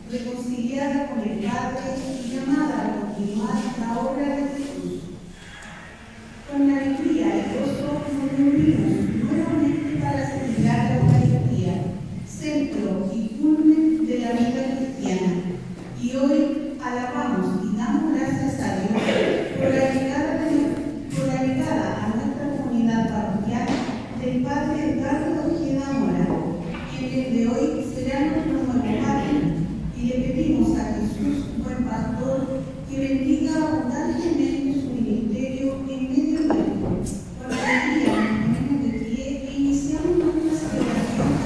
reconciliada con el Padre y llamada a continuar la obra de Jesús. Con alegría y gozo nos reunimos nuevamente para celebrar la Eucaristía, centro y culmen de la vida cristiana. Y hoy alabamos y damos gracias a Dios por la llegada a nuestra comunidad parroquial del Padre Edgardo Ojeda Mora, quien desde hoy será nuestro nuevo Padre, y le pedimos a Jesús, buen pastor, que bendiga abundantemente su ministerio en medio nuestro. Con alegría nos ponemos de pie e iniciamos nuestra celebración.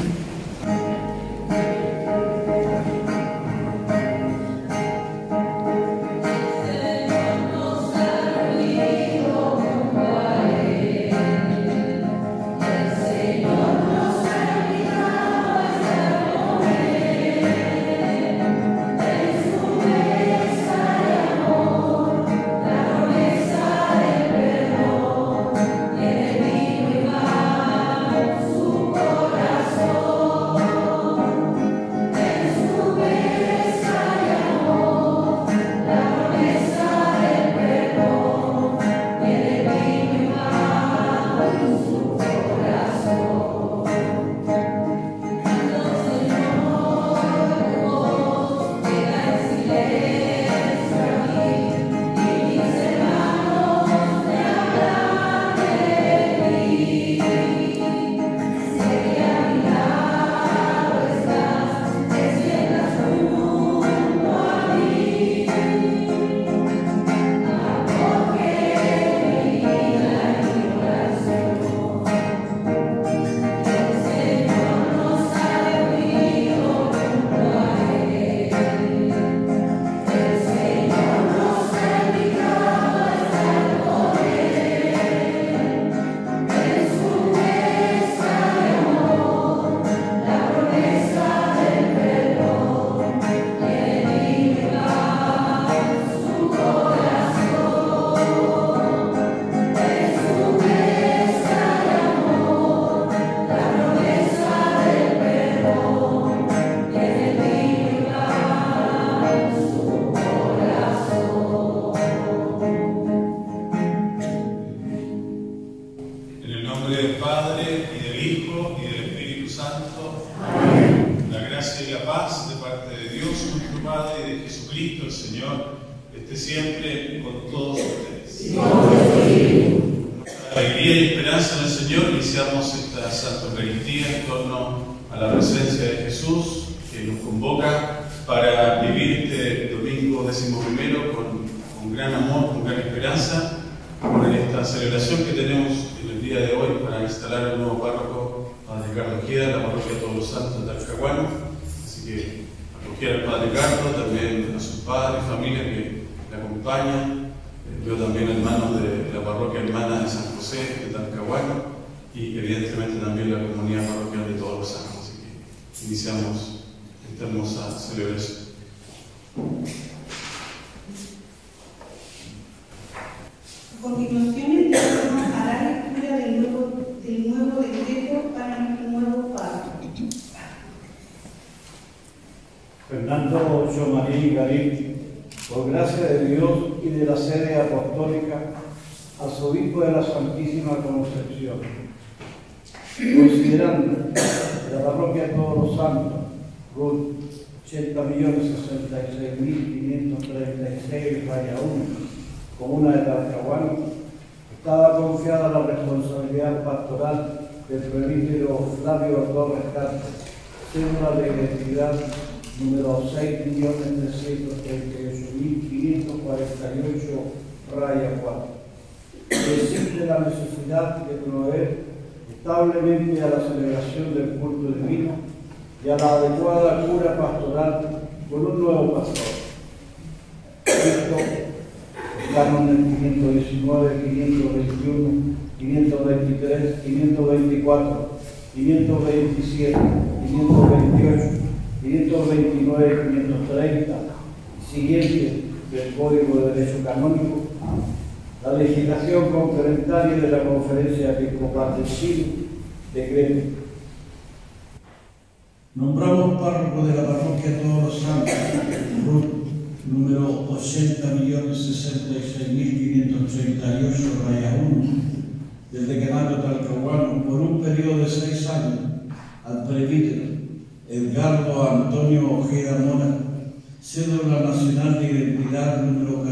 Por gracia de Dios y de la sede apostólica, arzobispo de la Santísima Concepción, considerando la parroquia de Todos los Santos, RUT 80.066.536, raya 1, comuna de Talcahuano, estaba confiada la responsabilidad pastoral del presbítero Flavio Torres Castro, cédula de identidad número 6.338.548, raya 4. Existe la necesidad de proveer establemente a la celebración del culto divino y a la adecuada cura pastoral con un nuevo pastor. Esto canon del 519, 521, 523, 524, 527, 528, 529, 530, siguiente del Código de Derecho Canónico, la legislación complementaria de la Conferencia Episcopal de Chile, decreto Nombramos párroco de la parroquia Todos los Santos, RUT número 80.066.538-1, del decanato talcahuano, por un periodo de 6 años, al presbítero Edgardo Antonio Ojeda Mora, cédula nacional de identidad número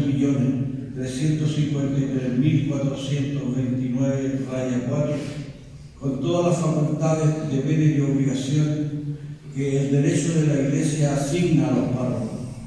14.353.429-4, con todas las facultades, deberes y obligaciones que el derecho de la Iglesia asigna a los párrocos.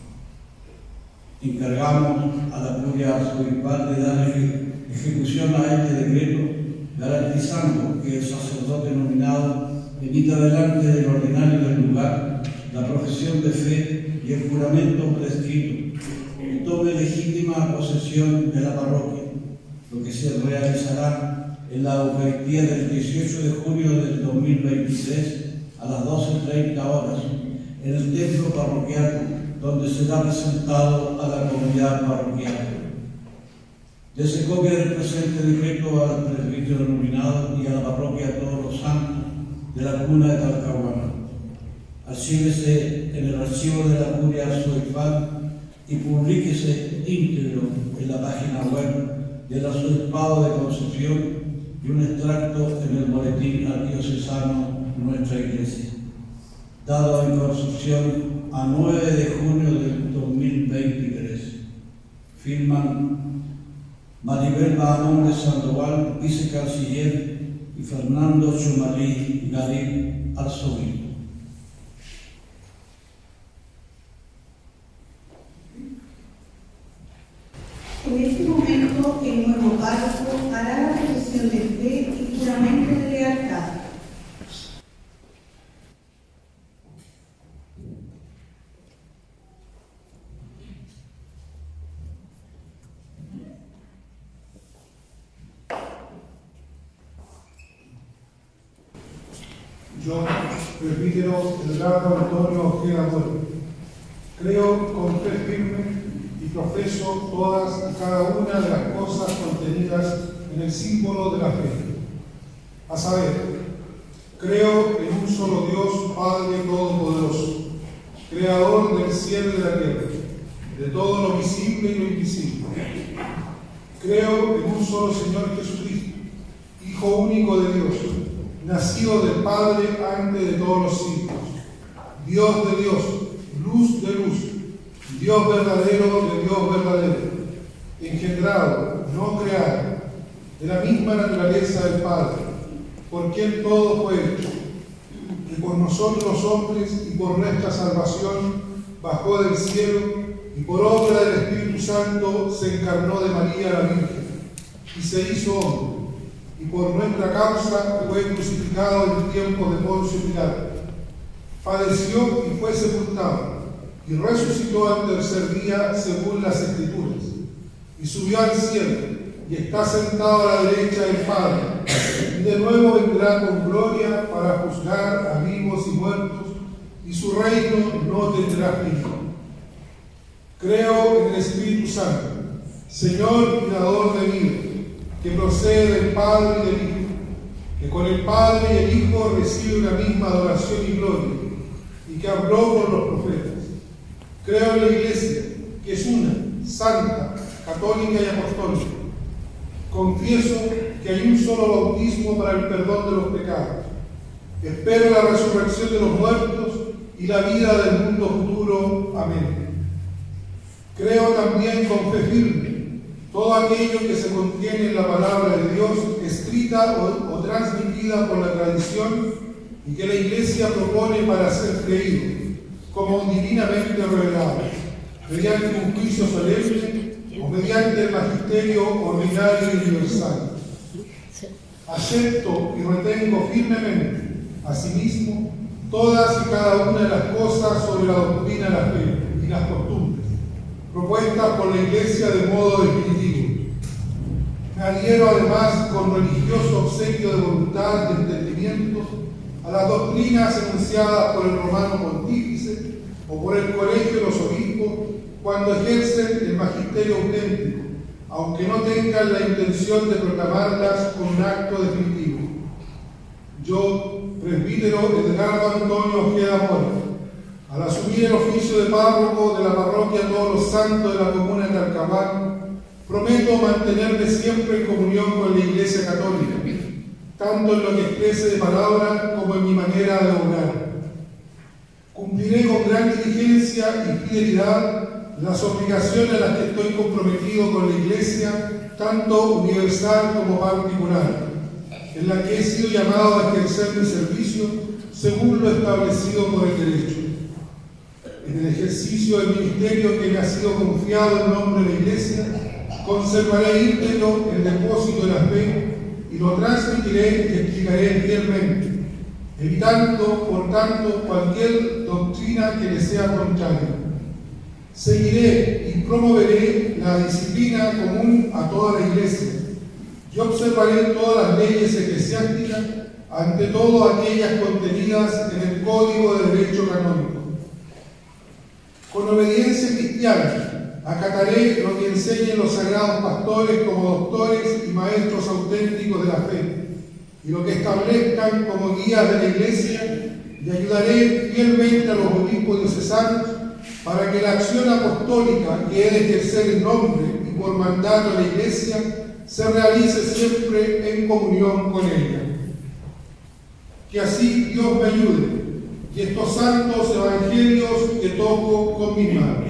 Encargamos a la curia arzobispal de dar ejecución a este decreto, garantizando que el sacerdote nominado emita delante del ordinario del lugar la profesión de fe y el juramento prescrito y tome legítima posesión de la parroquia, lo que se realizará en la Eucaristía del 18 de junio del 2023 a las 12:30 horas en el templo parroquial, donde será presentado a la comunidad parroquial. Dese copia del presente decreto al presbítero nominado y a la parroquia Todos los Santos de la Comuna de Talcahuano. Archívese en el archivo de la curia arzobispal y publíquese íntegro en la página web del Arzobispado de Concepción y un extracto en el boletín arquidiocesano Nuestra Iglesia, dado en Concepción a 9 de junio del 2023. Firman Maribel Bahamón de Sandoval, vicecanciller, y Fernando Chumalí Galí, arzobispo. En este momento, el nuevo párroco hará la profesión de fe y juramento de lealtad. Yo, presbítero Edgardo Antonio Ojeda Mora, creo con fe firme y profeso todas y cada una de las cosas contenidas en el símbolo de la fe. A saber, creo en un solo Dios, Padre Todopoderoso, Creador del cielo y de la tierra, de todo lo visible y lo invisible. Creo en un solo Señor Jesucristo, Hijo único de Dios, nacido del Padre antes de todos los siglos, Dios de Dios, luz de luz, Dios verdadero de Dios verdadero, engendrado, no creado, de la misma naturaleza del Padre, por quien todo fue hecho, que por nosotros los hombres y por nuestra salvación bajó del cielo y por obra del Espíritu Santo se encarnó de María la Virgen y se hizo hombre, y por nuestra causa fue crucificado en tiempos de Poncio Pilato. Padeció y fue sepultado, y resucitó al tercer día según las Escrituras, y subió al cielo, y está sentado a la derecha del Padre, y de nuevo vendrá con gloria para juzgar a vivos y muertos, y su reino no tendrá fin. Creo en el Espíritu Santo, Señor y dador de vida, que procede del Padre y del Hijo, que con el Padre y el Hijo recibe una misma adoración y gloria, y que habló por los profetas. Creo en la Iglesia, que es una, santa, católica y apostólica. Confieso que hay un solo bautismo para el perdón de los pecados. Espero la resurrección de los muertos y la vida del mundo futuro. Amén. Creo también con fe firme todo aquello que se contiene en la palabra de Dios, escrita o transmitida por la tradición, y que la Iglesia propone para ser creído, como divinamente revelado, mediante un juicio solemne o mediante el magisterio ordinario y universal. Acepto y retengo firmemente, asimismo, todas y cada una de las cosas sobre la doctrina de la fe y las costumbres propuestas por la Iglesia de modo definitivo. Me adhiero además con religioso obsequio de voluntad y entendimiento a las doctrinas enunciadas por el romano pontífice o por el colegio de los obispos cuando ejercen el magisterio auténtico, aunque no tengan la intención de proclamarlas con un acto definitivo. Yo, presbítero Edgardo Antonio Ojeda Mora, al asumir el oficio de párroco de la parroquia Todos los Santos de la comuna de Talcahuano, prometo mantenerme siempre en comunión con la Iglesia Católica, tanto en lo que exprese de palabra como en mi manera de obrar. Cumpliré con gran diligencia y fidelidad las obligaciones a las que estoy comprometido con la Iglesia, tanto universal como particular, en la que he sido llamado a ejercer mi servicio según lo establecido por el derecho. En el ejercicio del ministerio que me ha sido confiado en nombre de la Iglesia, conservaré íntegro el depósito de la fe y lo transmitiré y explicaré fielmente, evitando, por tanto, cualquier doctrina que le sea contraria. Seguiré y promoveré la disciplina común a toda la Iglesia y observaré todas las leyes eclesiásticas, ante todo aquellas contenidas en el Código de Derecho Canónico. Con obediencia cristiana, acataré lo que enseñen los sagrados pastores como doctores y maestros auténticos de la fe, y lo que establezcan como guías de la Iglesia, y ayudaré fielmente a los obispos diocesanos para que la acción apostólica que he de ejercer en nombre y por mandato de la Iglesia se realice siempre en comunión con ella. Que así Dios me ayude y estos santos evangelios que toco con mis manos.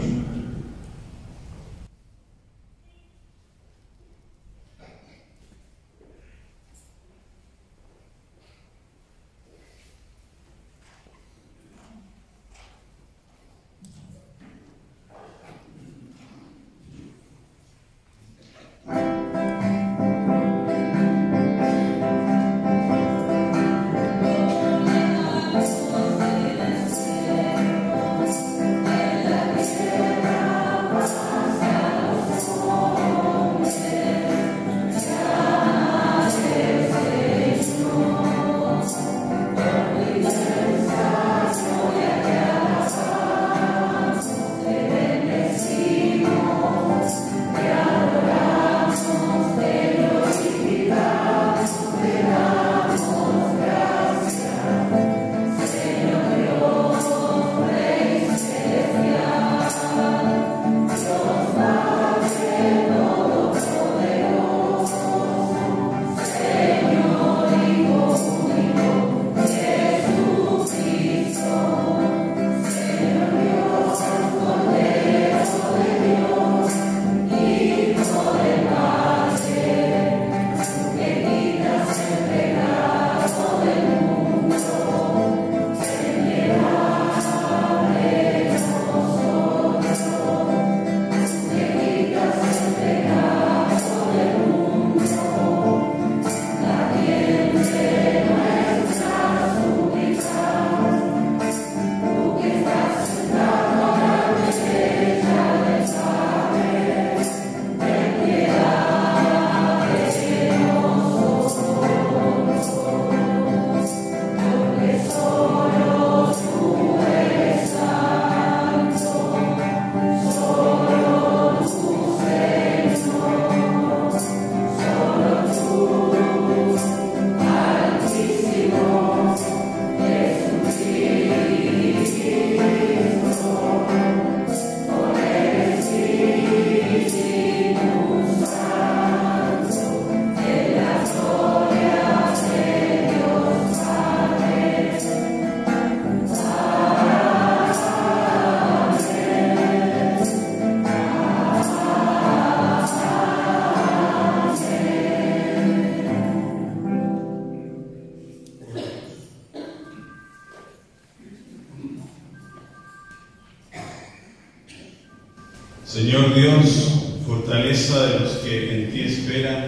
Señor Dios, fortaleza de los que en ti esperan,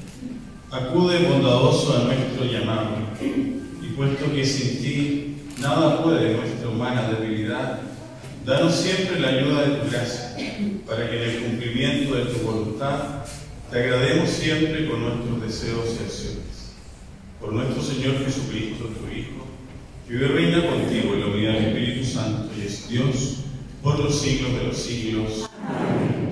acude bondadoso a nuestro llamado, y puesto que sin ti nada puede nuestra humana debilidad, danos siempre la ayuda de tu gracia, para que en el cumplimiento de tu voluntad te agrademos siempre con nuestros deseos y acciones. Por nuestro Señor Jesucristo, tu Hijo, que vive y reina contigo en la unidad del Espíritu Santo y es Dios por los siglos de los siglos. Amén.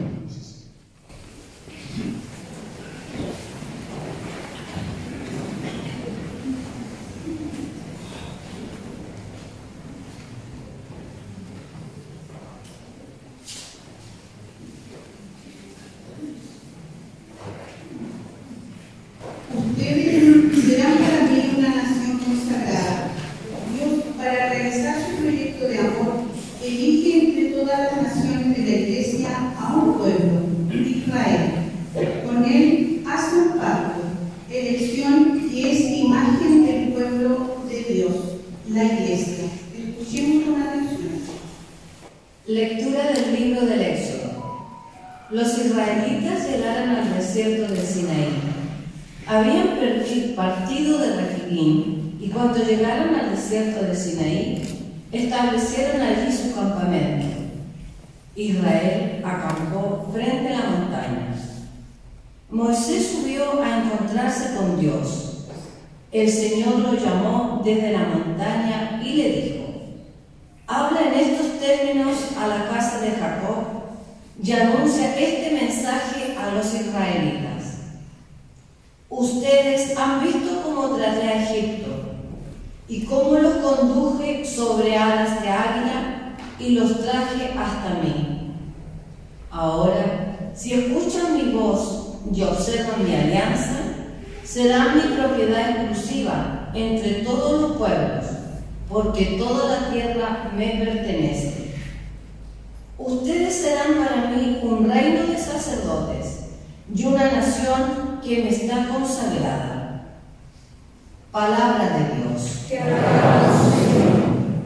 Iglesia. Escuchemos con atención. Lectura del libro del Éxodo. Los israelitas llegaron al desierto de Sinaí. Habían partido de Refidim y cuando llegaron al desierto de Sinaí, establecieron allí su campamento. Israel acampó frente a la montaña. Moisés subió a encontrarse con Dios. El Señor lo llamó desde la montaña y le dijo: habla en estos términos a la casa de Jacob y anuncia este mensaje a los israelitas. Ustedes han visto cómo traté a Egipto y cómo los conduje sobre alas de águila y los traje hasta mí. Ahora, si escuchan mi voz y observan mi alianza, serán mi propiedad exclusiva entre todos los pueblos, porque toda la tierra me pertenece. Ustedes serán para mí un reino de sacerdotes y una nación que me está consagrada. Palabra de Dios. Te alabamos, Señor.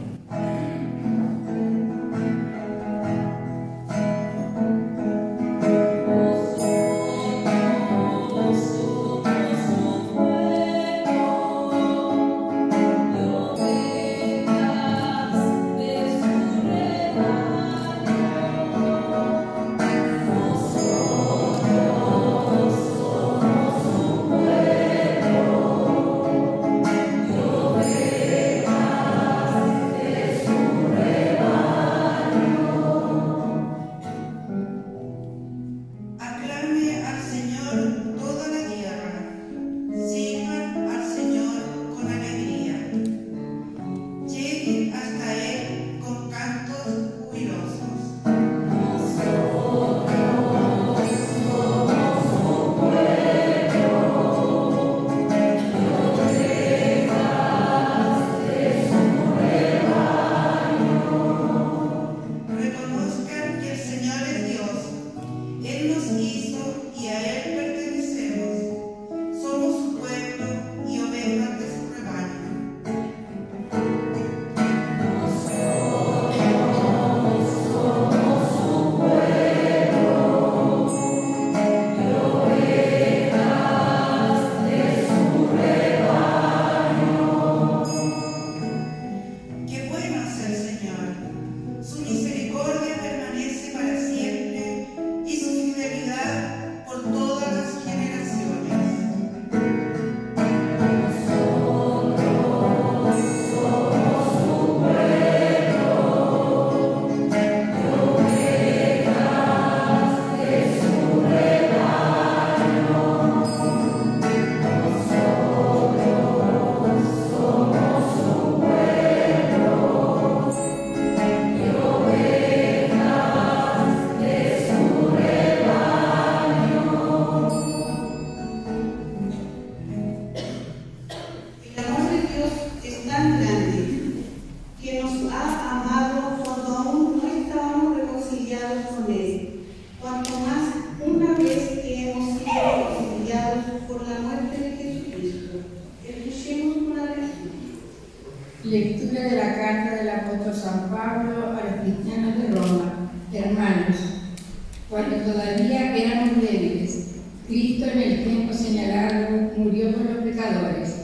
Lectura de la carta del apóstol San Pablo a los cristianos de Roma. Hermanos, cuando todavía éramos débiles, Cristo en el tiempo señalado murió por los pecadores.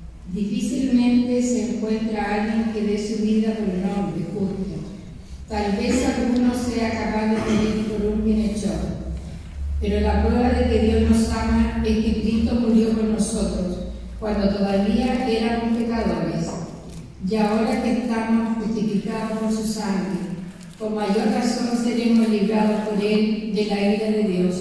Difícilmente se encuentra alguien que dé su vida por un hombre justo. Tal vez alguno sea capaz de morir por un bienhechor. Pero la prueba de que Dios nos ama es que Cristo murió por nosotros cuando todavía éramos pecadores. Y ahora que estamos justificados por su sangre, con mayor razón seremos librados por él de la ira de Dios.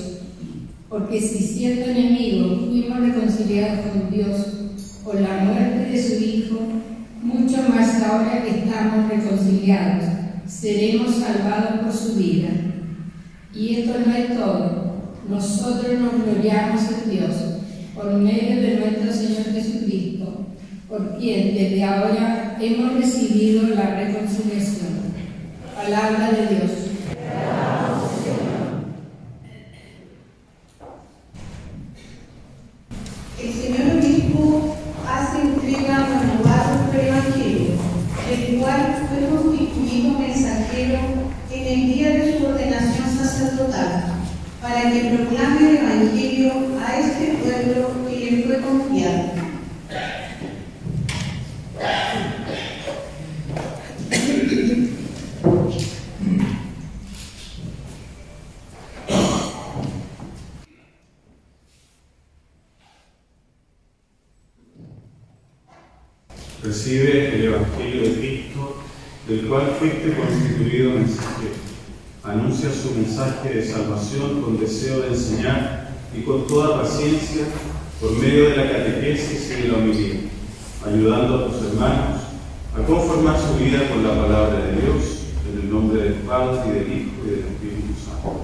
Porque si siendo enemigos fuimos reconciliados con Dios por la muerte de su Hijo, mucho más ahora que estamos reconciliados, seremos salvados por su vida. Y esto no es todo. Nosotros nos gloriamos en Dios por medio de nuestro Señor Jesucristo, por quien desde ahora hemos recibido la reconciliación. Palabra de Dios. El señor obispo hace entrega renovada del Evangelio. Les el cual fue constituido mensajero en el día de su ordenación sacerdotal, para que proclame el Evangelio a este pueblo que le fue confiado. Recibe el Evangelio de Cristo, del cual fuiste constituido mensajero. Anuncia su mensaje de salvación con deseo de enseñar y con toda paciencia por medio de la catequesis y de la homilía, ayudando a tus hermanos a conformar su vida con la palabra de Dios, en el nombre del Padre y del Hijo y del Espíritu Santo.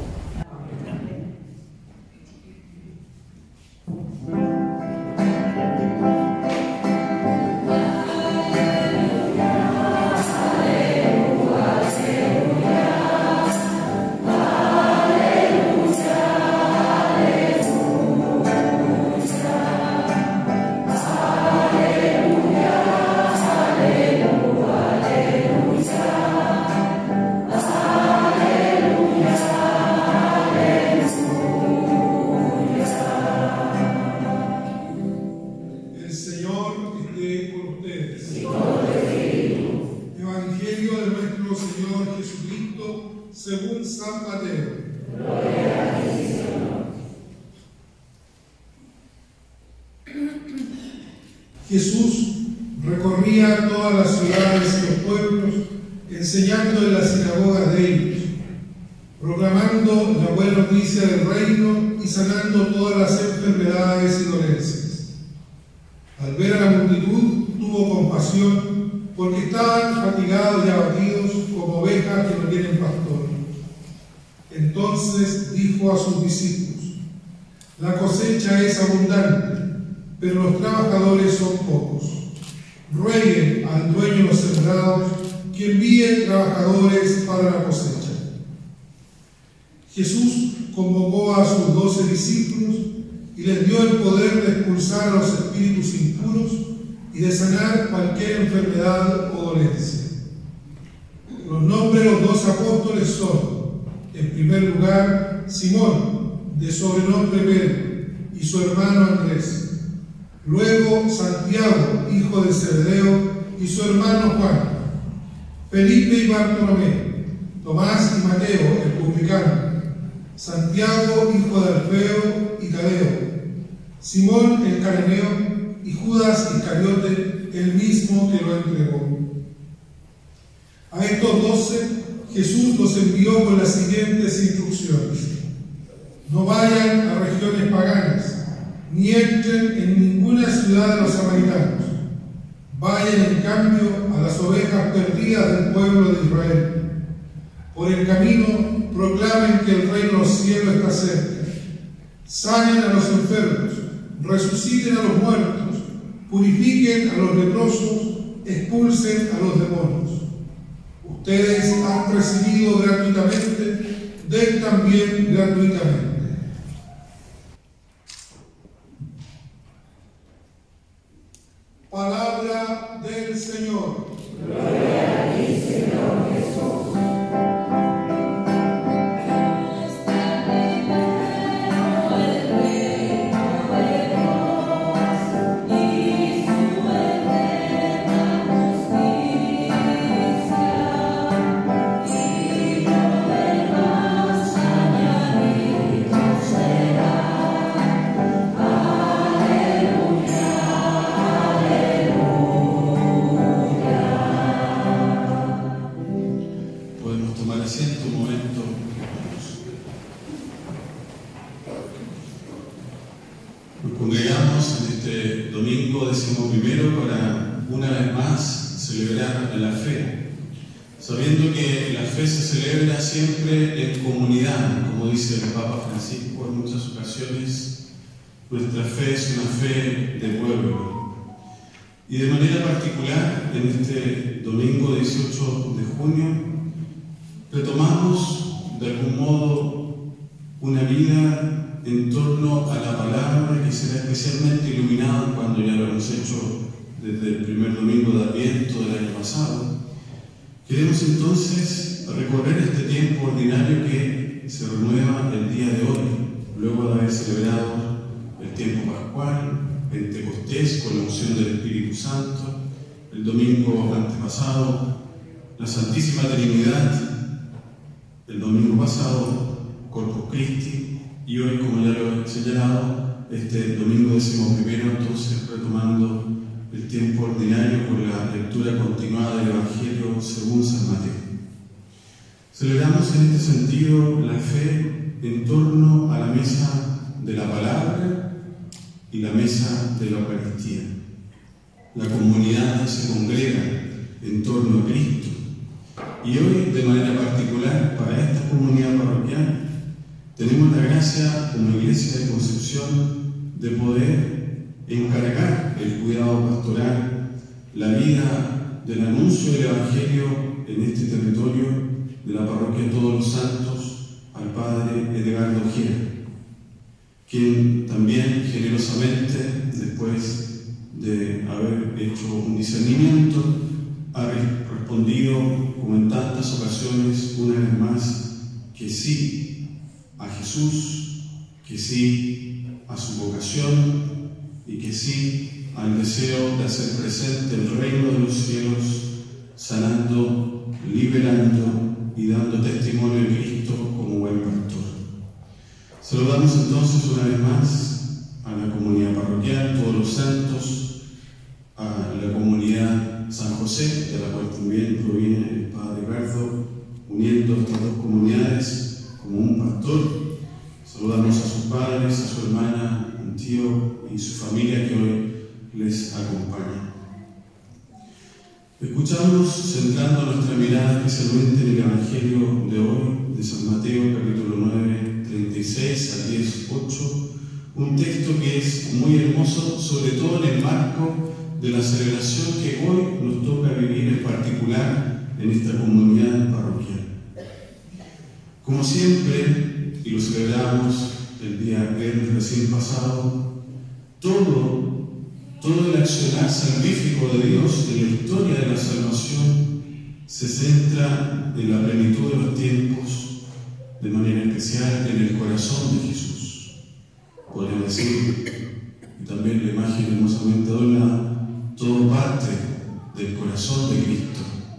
Jesús recorría todas las ciudades y los pueblos, enseñando en las sinagogas de ellos, proclamando la buena noticia del reino y sanando todas las enfermedades y dolencias. Al ver a la multitud, tuvo compasión, porque estaban fatigados y abatidos como ovejas que no tienen pastor. Entonces dijo a sus discípulos: la cosecha es abundante, pero los trabajadores son pocos. Rueguen al dueño de los sembrados que envíe trabajadores para la cosecha. Jesús convocó a sus 12 discípulos y les dio el poder de expulsar a los espíritus impuros y de sanar cualquier enfermedad o dolencia. Los nombres de los 12 apóstoles son, en primer lugar, Simón, de sobrenombre Pedro, y su hermano Andrés. Luego Santiago, hijo de Zebedeo, y su hermano Juan. Felipe y Bartolomé, Tomás y Mateo, el publicano. Santiago, hijo de Alfeo y Tadeo. Simón el cananeo y Judas Iscariote, el mismo que lo entregó. A estos 12 Jesús los envió con las siguientes instrucciones: no vayan a regiones paganas, ni entren en ninguna ciudad de los samaritanos. Vayan en cambio a las ovejas perdidas del pueblo de Israel. Por el camino proclamen que el reino de los cielos está cerca. Sanen a los enfermos, resuciten a los muertos, purifiquen a los leprosos, expulsen a los demonios. Ustedes han recibido gratuitamente, den también gratuitamente. Palabra del Señor. Gloria a ti, Señor Jesús. Sabiendo que la fe se celebra siempre en comunidad, como dice el Papa Francisco en muchas ocasiones, nuestra fe es una fe de pueblo. Y de manera particular, en este domingo 18 de junio, retomamos de algún modo una vida en torno a la palabra que será especialmente iluminada cuando ya lo hemos hecho desde el primer domingo de Adviento del año pasado, Queremos entonces recorrer este tiempo ordinario que se renueva el día de hoy, luego de haber celebrado el tiempo pascual, Pentecostés con la unción del Espíritu Santo, el domingo antepasado, la Santísima Trinidad, el domingo pasado, Corpus Christi, y hoy, como ya lo he señalado, este domingo 11º, entonces retomando el tiempo ordinario con la lectura continuada del Evangelio según San Mateo. Celebramos en este sentido la fe en torno a la mesa de la palabra y la mesa de la Eucaristía. La comunidad se congrega en torno a Cristo. Y hoy, de manera particular, para esta comunidad parroquial, tenemos la gracia como Iglesia de Concepción de poder encargar el cuidado pastoral, la vida del anuncio del Evangelio en este territorio de la parroquia Todos los Santos al Padre Edgardo Ojeda, quien también generosamente, después de haber hecho un discernimiento, ha respondido, como en tantas ocasiones, una vez más, que sí a Jesús, que sí a su vocación y que sí al deseo de hacer presente el reino de los cielos, sanando, liberando y dando testimonio de Cristo como buen pastor. Saludamos entonces una vez más a la comunidad parroquial, todos los santos, a la comunidad San José, de la cual también proviene el Padre Edgardo, uniendo estas dos comunidades como un pastor. Saludamos a sus padres, a su hermana, a un tío y su familia que hoy les acompaña. Escuchamos, centrando nuestra mirada especialmente en el Evangelio de hoy, de San Mateo, capítulo 9, 36 al 10, 8, un texto que es muy hermoso, sobre todo en el marco de la celebración que hoy nos toca vivir en particular en esta comunidad parroquial. Como siempre, y lo celebramos el día viernes recién pasado, todo el accionar salvífico de Dios en la historia de la salvación se centra en la plenitud de los tiempos, de manera especial en el corazón de Jesús. Podríamos decir, y también la imagen hermosamente adornada, todo parte del corazón de Cristo.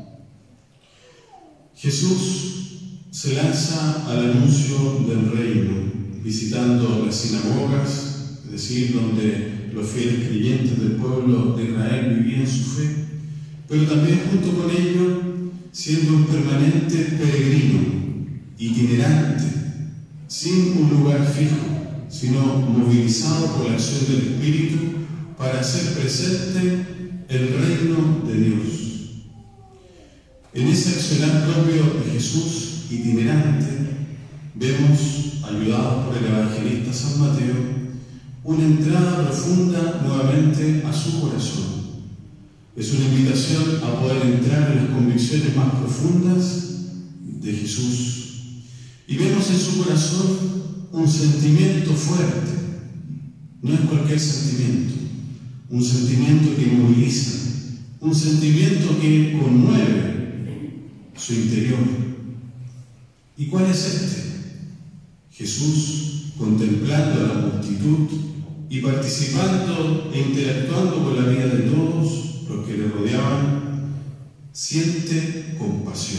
Jesús se lanza al anuncio del reino, visitando las sinagogas, es decir, donde los fieles creyentes del pueblo de Israel vivían su fe, pero también junto con ello siendo un permanente peregrino, itinerante, sin un lugar fijo, sino movilizado por la acción del Espíritu para hacer presente el reino de Dios. En ese accionar propio de Jesús, itinerante, vemos, ayudados por el evangelista San Mateo, una entrada profunda nuevamente a su corazón. Es una invitación a poder entrar en las convicciones más profundas de Jesús. Y vemos en su corazón un sentimiento fuerte. No es cualquier sentimiento. Un sentimiento que moviliza. Un sentimiento que conmueve su interior. ¿Y cuál es este? Jesús, contemplando a la multitud y participando e interactuando con la vida de todos los que le rodeaban, siente compasión.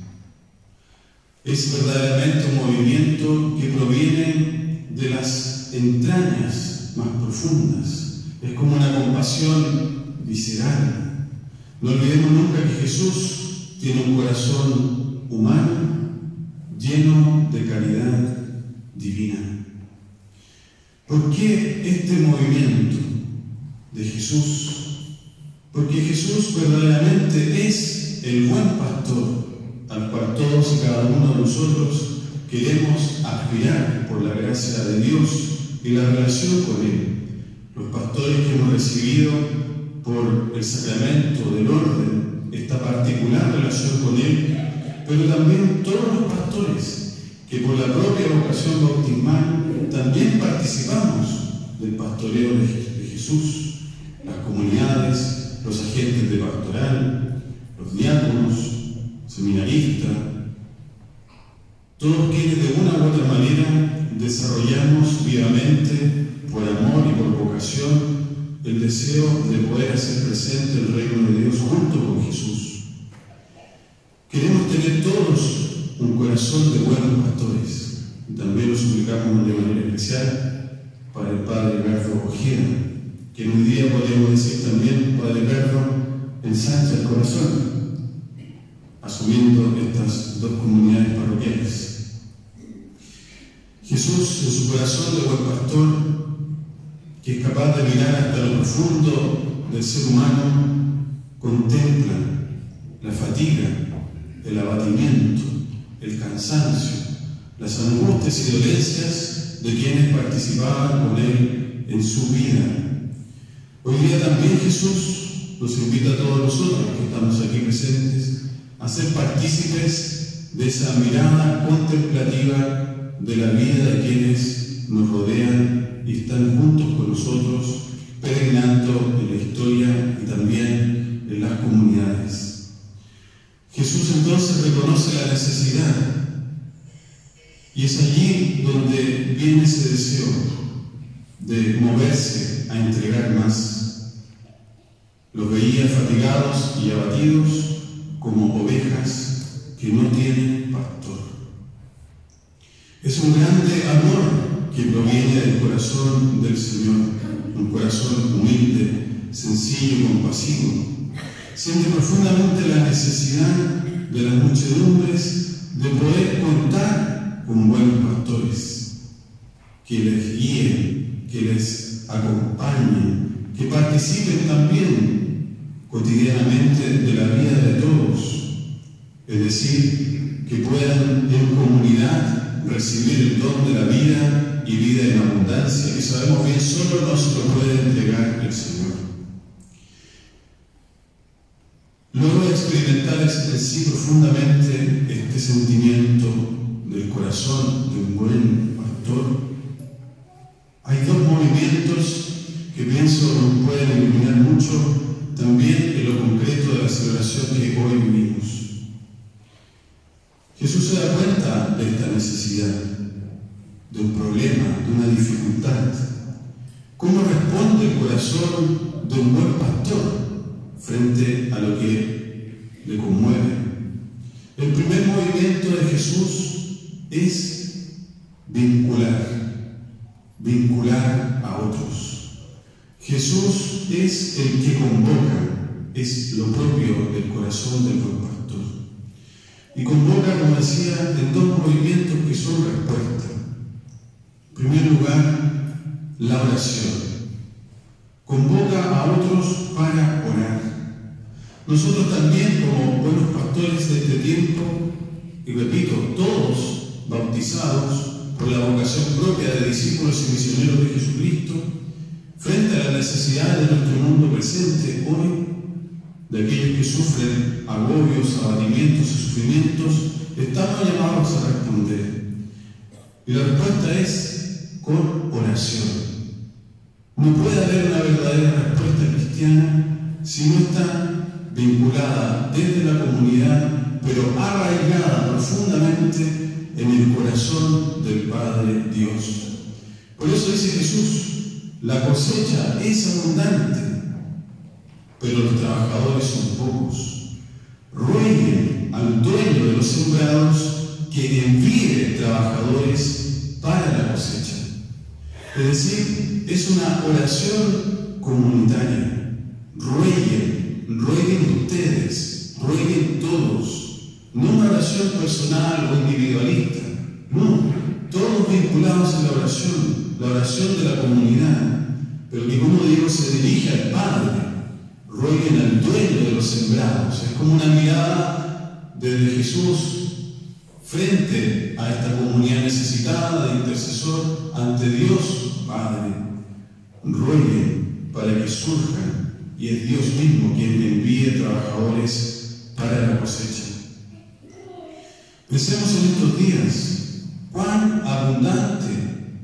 Es verdaderamente un movimiento que proviene de las entrañas más profundas. Es como una compasión visceral. No olvidemos nunca que Jesús tiene un corazón humano lleno de caridad divina. ¿Por qué este movimiento de Jesús? Porque Jesús verdaderamente es el buen pastor al cual todos y cada uno de nosotros queremos aspirar por la gracia de Dios y la relación con Él. Los pastores que hemos recibido por el sacramento del orden esta particular relación con Él, pero también todos los pastores que por la propia vocación bautismal también participamos del pastoreo de Jesús, las comunidades, los agentes de pastoral, los diáconos, todos quienes de una u otra manera desarrollamos vivamente, por amor y por vocación, el deseo de poder hacer presente el reino de Dios junto con Jesús. Queremos tener todos un corazón de buenos pastores, y también lo suplicamos de manera especial para el Padre Berto Ojeda, que hoy día podemos decir también, Padre Berto, ensancha el corazón, asumiendo estas dos comunidades parroquiales. Jesús, en su corazón de buen pastor, que es capaz de mirar hasta lo profundo del ser humano, contempla la fatiga, el abatimiento, el cansancio, las angustias y dolencias de quienes participaban con Él en su vida. Hoy día también Jesús nos invita a todos nosotros que estamos aquí presentes a ser partícipes de esa mirada contemplativa de la vida de quienes nos rodean y están juntos con nosotros, peregrinando en la historia y también en las comunidades. Jesús entonces reconoce la necesidad, y es allí donde viene ese deseo de moverse a entregar más. Los veía fatigados y abatidos como ovejas que no tienen pastor. Es un grande amor que proviene del corazón del Señor, un corazón humilde, sencillo y compasivo. Siente profundamente la necesidad de las muchedumbres de poder contar con buenos pastores, que les guíen, que les acompañen, que participen también cotidianamente de la vida de todos, es decir, que puedan en comunidad recibir el don de la vida y vida en abundancia, que sabemos bien solo nos lo puede entregar el Señor. Luego de experimentar en sí profundamente este sentimiento del corazón de un buen pastor, hay dos movimientos que pienso nos pueden iluminar mucho también en lo concreto de la celebración que hoy vivimos. Jesús se da cuenta de esta necesidad, de un problema, de una dificultad. ¿Cómo responde el corazón de un buen pastor frente a lo que le conmueve? El primer movimiento de Jesús es vincular a otros. Jesús es el que convoca, es lo propio del corazón del buen pastor. Y convoca, como decía, en dos movimientos que son respuesta. En primer lugar, la oración. Convoca a otros para orar. Nosotros también, como buenos pastores de este tiempo, y repito, todos bautizados por la vocación propia de discípulos y misioneros de Jesucristo, frente a la necesidad de nuestro mundo presente hoy, de aquellos que sufren agobios, abatimientos y sufrimientos, estamos llamados a responder. Y la respuesta es con oración. No puede haber una verdadera respuesta cristiana si no está vinculada desde la comunidad, pero arraigada profundamente en el corazón del Padre Dios. Por eso dice Jesús, la cosecha es abundante, pero los trabajadores son pocos. Rueguen al dueño de los sembrados que envíe trabajadores para la cosecha. Es decir, es una oración comunitaria. Rueguen ustedes, rueguen todos. No una oración personal o individualista. No, todos vinculados en la oración de la comunidad, pero que, como digo, se dirige al Padre. Rueguen al dueño de los sembrados. Es como una mirada desde Jesús frente a esta comunidad necesitada de intercesor ante Dios Padre. Rueguen para que surjan, y es Dios mismo quien envíe trabajadores para la cosecha. Pensemos en estos días, cuán abundante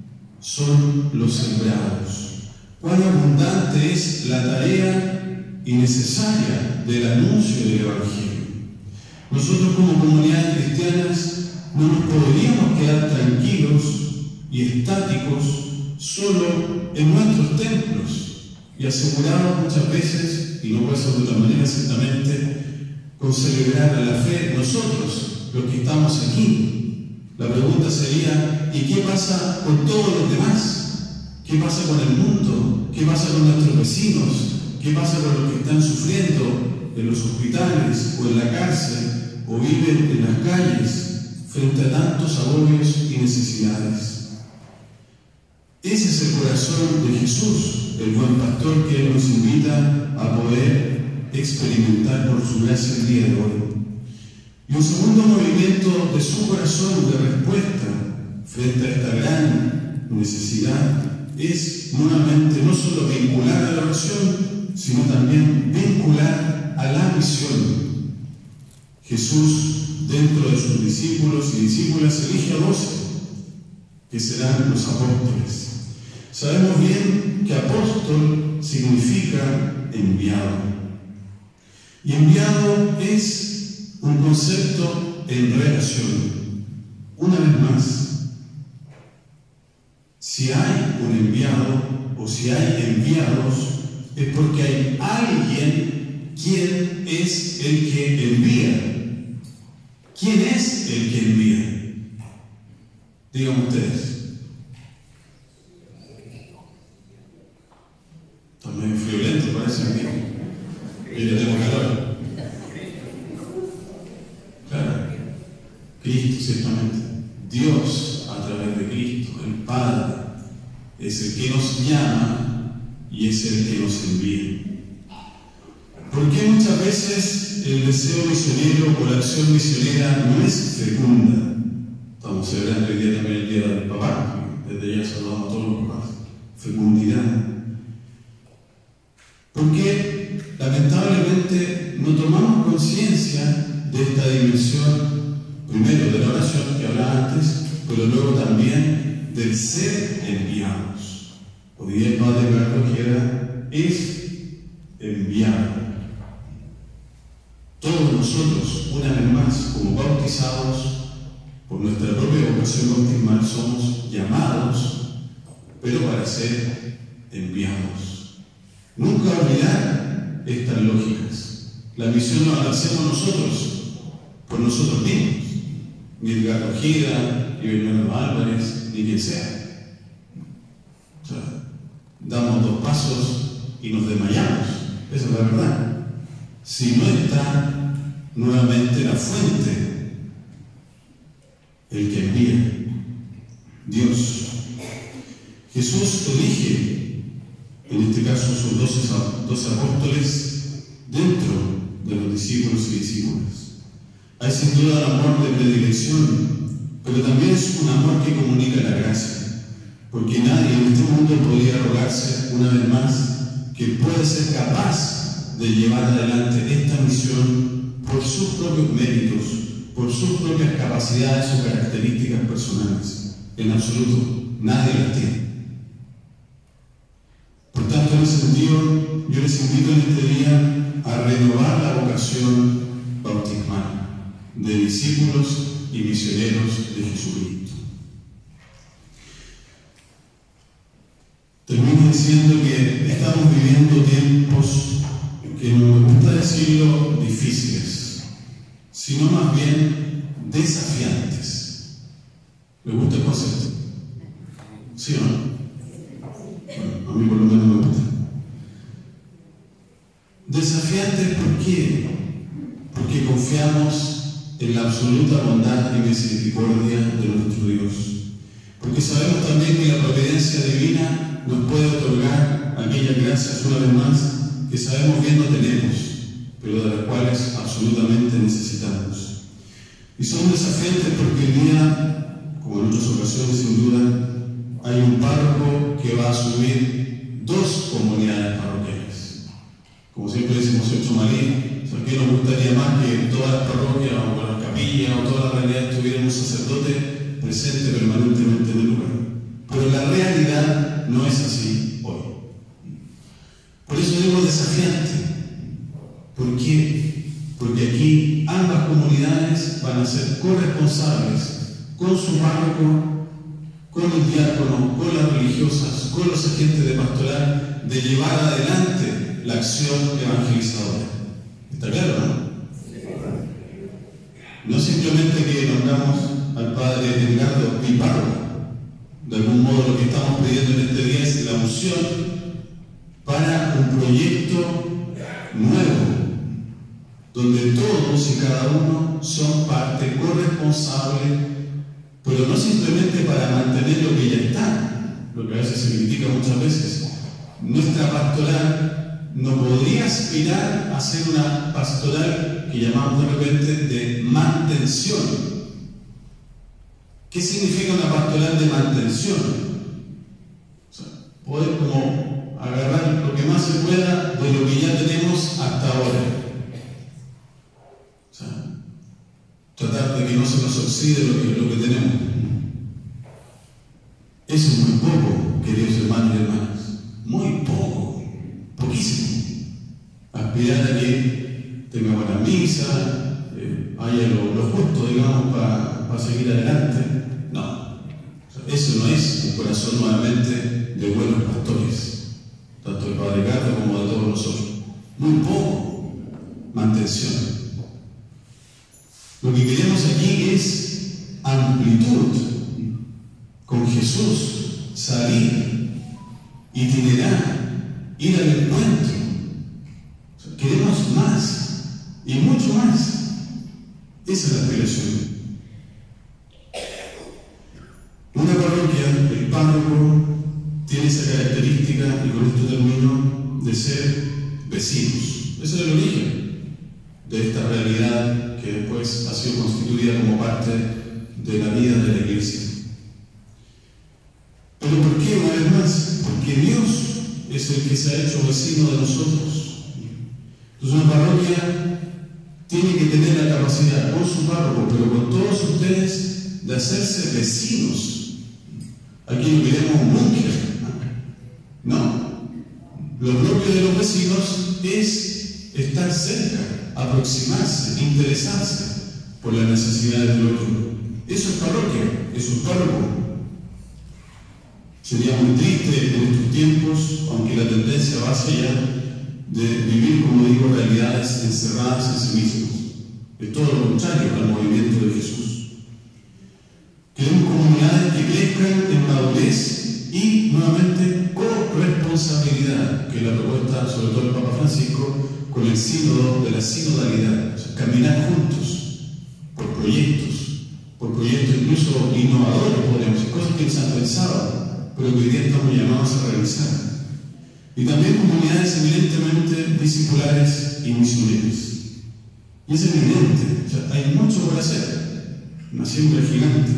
son los sembrados, cuán abundante es la tarea y necesaria del anuncio del Evangelio. Nosotros como comunidades cristianas no nos podríamos quedar tranquilos y estáticos solo en nuestros templos y asegurados muchas veces, y no puede ser de otra manera ciertamente, con celebrar a la fe nosotros, los que estamos aquí. La pregunta sería, ¿y qué pasa con todos los demás? ¿Qué pasa con el mundo? ¿Qué pasa con nuestros vecinos? ¿Qué pasa con los que están sufriendo en los hospitales o en la cárcel o viven en las calles frente a tantos agobios y necesidades? Ese es el corazón de Jesús, el buen pastor, que Él nos invita a poder experimentar por su gracia el día de hoy. Y un segundo movimiento de su corazón de respuesta frente a esta gran necesidad es nuevamente no solo vincular a la oración, sino también vincular a la misión. Jesús, dentro de sus discípulos y discípulas, elige a 12, que serán los apóstoles. Sabemos bien que apóstol significa enviado. Y enviado es un concepto en relación. Una vez más, si hay un enviado o si hay enviados, es porque hay alguien quien es el que envía. ¿Quién es el que envía? Díganme ustedes. Está medio friolento, parece a mí. Y yo tengo calor. Claro. Cristo, ciertamente. Dios, a través de Cristo, el Padre, es el que nos llama y es el que nos envía. ¿Por qué muchas veces el deseo misionero o la acción misionera no es fecunda? Estamos celebrando hoy día también el Día del Papá. Desde ya saludamos a todos los papás. Fecundidad. Porque lamentablemente no tomamos conciencia de esta dimensión, primero de la oración que hablaba antes, pero luego también del ser enviados. Hoy día el Padre Carlos Quiera es enviado. Todos nosotros, una vez más, como bautizados, por nuestra propia vocación bautismal, somos llamados, pero para ser enviados. Nunca olvidar estas lógicas. La misión no la hacemos nosotros, por nosotros mismos. Ni Edgar Ojeda, ni Bernardo Álvarez, ni quien sea. O sea, damos 2 pasos y nos desmayamos. Esa es la verdad. Si no está nuevamente la fuente, el que envía, Dios. Jesús elige, en este caso sus 12 apóstoles, dentro de los discípulos y discípulas. Hay sin duda el amor de predilección, pero también es un amor que comunica la gracia, porque nadie en este mundo podría rogarse, una vez más, que puede ser capaz de llevar adelante esta misión por sus propios méritos, por sus propias capacidades o características personales. En absoluto, nadie las tiene. Por tanto, en ese sentido, yo les invito en este día a renovar la vocación bautismal de discípulos y misioneros de Jesucristo. Termino diciendo que estamos viviendo tiempos que no me gusta decirlo difíciles, sino más bien desafiantes. ¿Le gusta el concepto? ¿Sí o no? Bueno, a mí por lo menos me gusta. Desafiantes, ¿por qué? Porque confiamos en la absoluta bondad y misericordia de nuestro Dios. Porque sabemos también que la providencia divina nos puede otorgar aquellas gracias, una vez más, que sabemos bien no tenemos, pero de las cuales absolutamente necesitamos. Y son desafiantes porque hoy día, como en otras ocasiones sin duda, hay un párroco que va a asumir 2 comunidades parroquiales. Como siempre decimos en Chomalí, ¿qué nos gustaría más que en todas las parroquias o las capillas o todas las realidades tuviera un sacerdote presente permanentemente en el lugar? Pero la realidad no es así hoy. Por eso digo desafiante. ¿Por qué? Porque aquí ambas comunidades van a ser corresponsables con su párroco, con el diácono, con las religiosas, con los agentes de pastoral, de llevar adelante la acción evangelizadora. ¿Está claro, no? No simplemente que nombramos al padre Edgardo mi párroco. De algún modo lo que estamos pidiendo en este día es la unción para un proyecto nuevo, donde todos y cada uno son parte corresponsable, pero no simplemente para mantener lo que ya está, lo que a veces se critica muchas veces. Nuestra pastoral no podría aspirar a ser una pastoral que llamamos de repente de mantención. ¿Qué significa una pastoral de mantención? O sea, poder como agarrar lo que más se pueda de lo que ya tenemos hasta ahora. O sea, tratar de que no se nos oxide lo que tenemos. Eso es muy poco, queridos hermanos y hermanas. Muy poco, poquísimo. Aspirar a que tenga buena misa, haya lo justo, digamos, para seguir adelante. No. O sea, eso no es un corazón nuevamente de buenos pastores, tanto el padre Gato como de todos nosotros. Muy poco mantención. Lo que queremos aquí es amplitud. Con Jesús, salir, itinerar, ir al encuentro. O sea, queremos más y mucho más. Esa es la aspiración. Una parroquia, el párroco, tiene esa característica, y con esto termino, de ser vecinos. Ese es el origen de esta realidad que después ha sido constituida como parte de la vida de la Iglesia. ¿Pero por qué, una vez más? Porque Dios es el que se ha hecho vecino de nosotros. Entonces una parroquia tiene que tener la capacidad, con su párroco, pero con todos ustedes, de hacerse vecinos. Aquí no queremos un búnker. No. Lo propio de los vecinos es estar cerca, aproximarse, interesarse por las necesidades del otro. Eso es parroquia, eso es párroco. Sería muy triste en estos tiempos, aunque la tendencia va hacia allá, de vivir, como digo, realidades encerradas en sí mismos. Es todo lo contrario al movimiento de Jesús. Queremos comunidades que crezcan en madurez y, nuevamente, corresponsabilidad, que es la propuesta, sobre todo del Papa Francisco, con el sínodo de la sinodalidad. O sea, caminar juntos, por proyectos incluso innovadores, podríamos decir, cosas que no se han pensado, pero que hoy día estamos llamados a realizar. Y también comunidades eminentemente discipulares y misioneras. Y es eminente, o sea, hay mucho por hacer, una siembra gigante.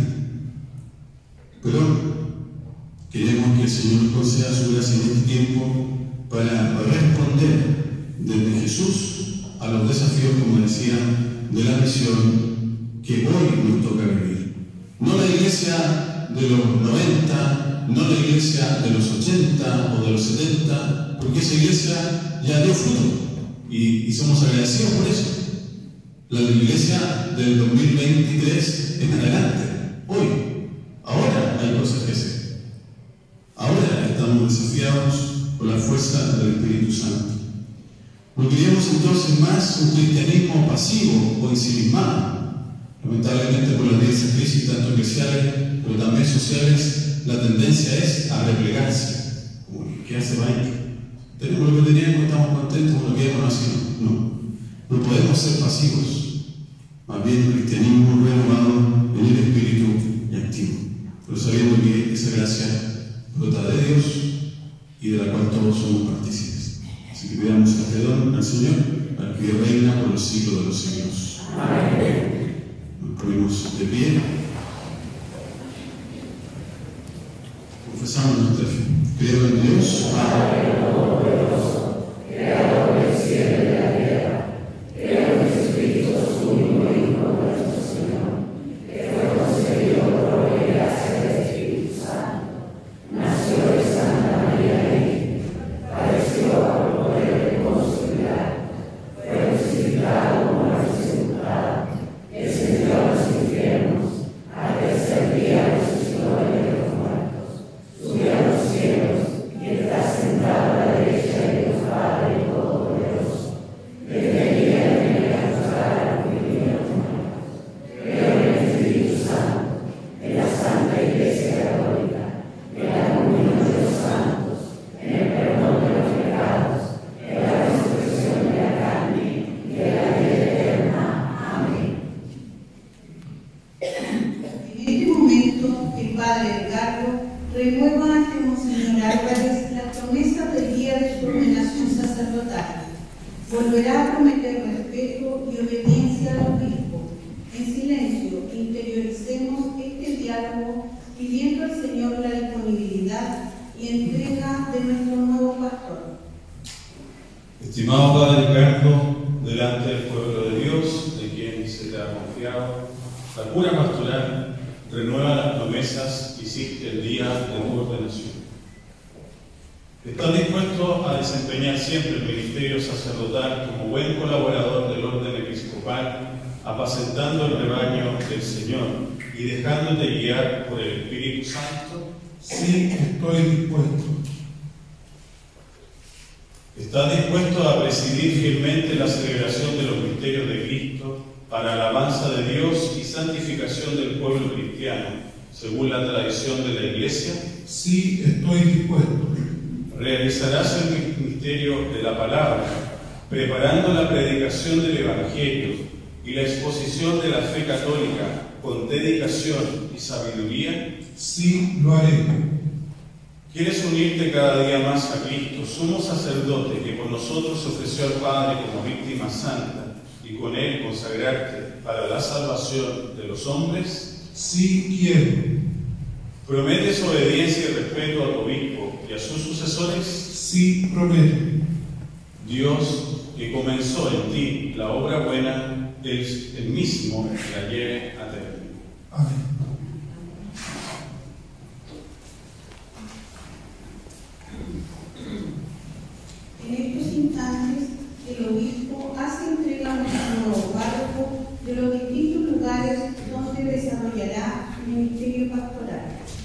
Pero queremos que el Señor nos conceda su gracia en este tiempo para responder desde Jesús a los desafíos, como decía, de la misión que hoy nos toca vivir. No la iglesia de los 90, no la iglesia de los 80 o de los 70, porque esa iglesia ya dio fruto y somos agradecidos por eso. La iglesia del 2023 en adelante, hoy, ahora hay cosas que hacer. Ahora estamos desafiados por la fuerza del Espíritu Santo. No queríamos entonces más un cristianismo pasivo o ensimismado. Lamentablemente por las diversas crisis, tanto eclesiales, pero también sociales, la tendencia es a replegarse. ¿Qué hace Bainte? Tenemos lo que teníamos, estamos contentos con lo que hemos nacido. No podemos ser pasivos. Más bien el cristianismo renovado en el espíritu y activo. Pero sabiendo que esa gracia brota de Dios y de la cual todos somos partícipes. Así que pidamos el perdón al Señor, al que reina por los siglos de los siglos. Amén. Nos ponemos de pie. Confesamos nuestra fe. Creo en Dios, Padre Todopoderoso, Creador del cielo y de la tierra. Creo en Jesucristo, su único Hijo, nuestro Señor, que fue concebido por obra y gracia del Espíritu Santo. Nació de Santa María Virgen, padeció bajo el poder de Poncio Pilato, fue crucificado, muerto y sepultado, descendió a los infiernos, al tercer Silencio, el padre Edgardo renueva ante Monseñor Álvarez las promesas del día de su ordenación sacerdotal. Volverá a prometer respeto y obediencia al obispo. En silencio, interioricemos este diálogo pidiendo al Señor la disponibilidad y entrega de nuestro nuevo pastor. Estimado Padre Edgardo, delante del pueblo de Dios, de quien se te ha confiado, la cura pastoral renueva las promesas que hiciste el día de tu ordenación. ¿Estás dispuesto a desempeñar siempre el ministerio sacerdotal como buen colaborador del orden episcopal, apacentando el rebaño del Señor y dejándote guiar por el Espíritu Santo? Sí, estoy dispuesto. ¿Estás dispuesto a presidir fielmente la celebración de los misterios de Cristo para alabanza de Dios y santificación del pueblo cristiano, según la tradición de la Iglesia? Sí, estoy dispuesto. Realizarás el misterio de la palabra, preparando la predicación del Evangelio y la exposición de la fe católica con dedicación y sabiduría. Sí, lo haré. ¿Quieres unirte cada día más a Cristo, sumo sacerdote que por nosotros se ofreció al Padre como víctima santa, y con Él consagrarte para la salvación de los hombres? Sí, quiero. ¿Prometes obediencia y respeto a tu obispo y a sus sucesores? Sí, prometo. Dios, que comenzó en ti la obra buena, Él mismo la lleve a término. Amén. En estos instantes, el obispo hace entrega a nuestro nuevo párroco de los distintos lugares donde desarrollará su ministerio pastoral.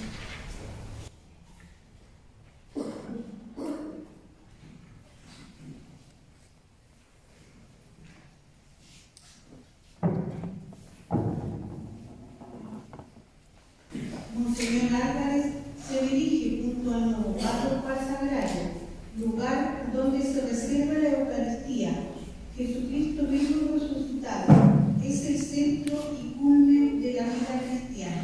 Monseñor Álvarez se dirige junto al nuevo párroco al sagrario, lugar donde se reserva la Eucaristía. Jesucristo vivo y resucitado es el centro y culmen de la vida cristiana.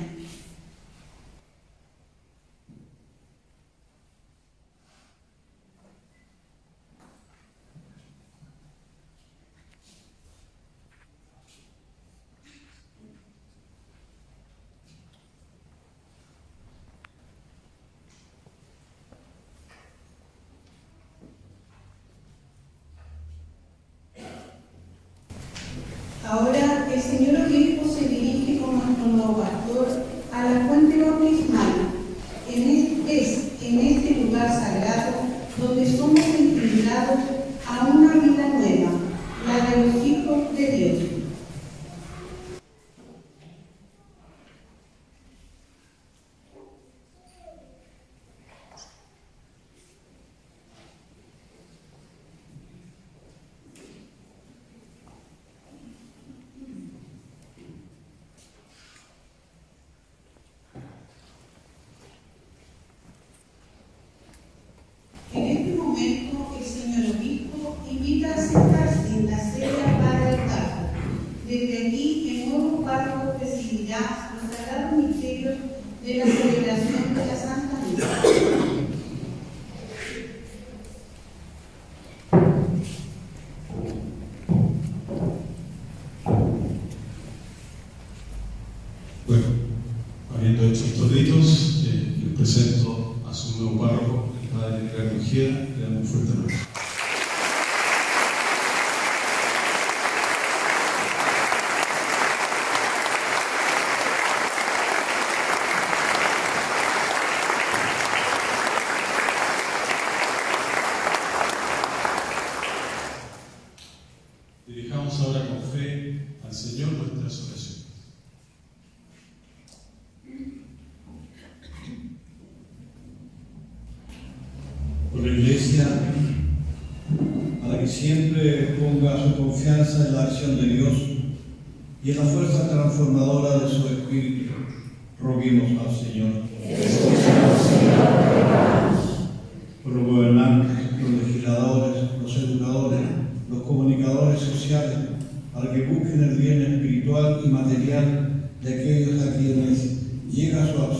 Ahora el señor obispo se dirige con nuestro nuevo pastor a la fuente bautismal. Es en este lugar sagrado donde somos integrados a una vida nueva, la de los hijos de Dios. En este momento, el señor obispo invita a sentarse en la silla para el cargo. Desde aquí, el nuevo párroco presidirá los sagrados misterios de la celebración de la Santa Misa. Bueno, habiendo hecho estos ritos, les presento a su nuevo párroco, el padre Edgardo Ojeda. Le damos un fuerte abrazo. Dirijamos ahora con fe al Señor nuestras oraciones. Por la Iglesia, a la que siempre ponga su confianza en la acción de Dios y en la fuerza transformadora de su Espíritu, roguemos al Señor. Por los gobernantes, los legisladores, los educadores, los comunicadores sociales, para que busquen el bien espiritual y material de aquellos a quienes llega su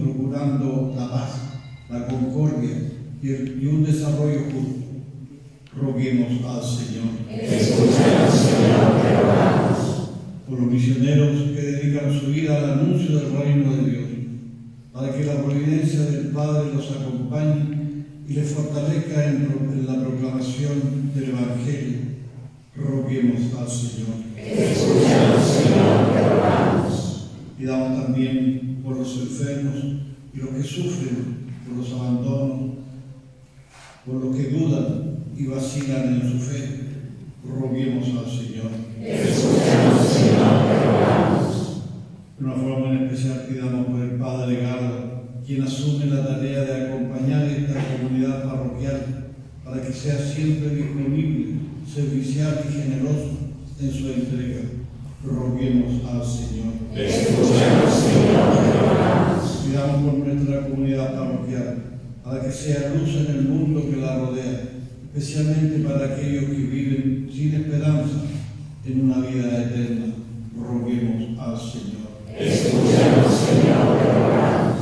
procurando la paz, la concordia y un desarrollo justo. Roguemos al Señor. Escúchanos, Señor, te rogamos. Por los misioneros que dedican su vida al anuncio del reino de Dios, para que la providencia del Padre los acompañe y les fortalezca en la proclamación del Evangelio. Roguemos al Señor. Escúchanos, Señor, te rogamos. Pidamos también por los enfermos y los que sufren por los abandonos, por los que dudan y vacilan en su fe. Roguemos al Señor. Escúchanos, Señor, te rogamos. De una forma en especial pidamos por el Padre Gardo, quien asume la tarea de acompañar esta comunidad parroquial para que sea siempre disponible, servicial y generoso en su entrega. Roguemos al Señor. Escúchanos, Señor, te rogamos. Pidamos por nuestra comunidad parroquial para que sea luz en el mundo que la rodea, especialmente para aquellos que viven sin esperanza en una vida eterna. Roguemos al Señor. Escúchanos, Señor, te rogamos.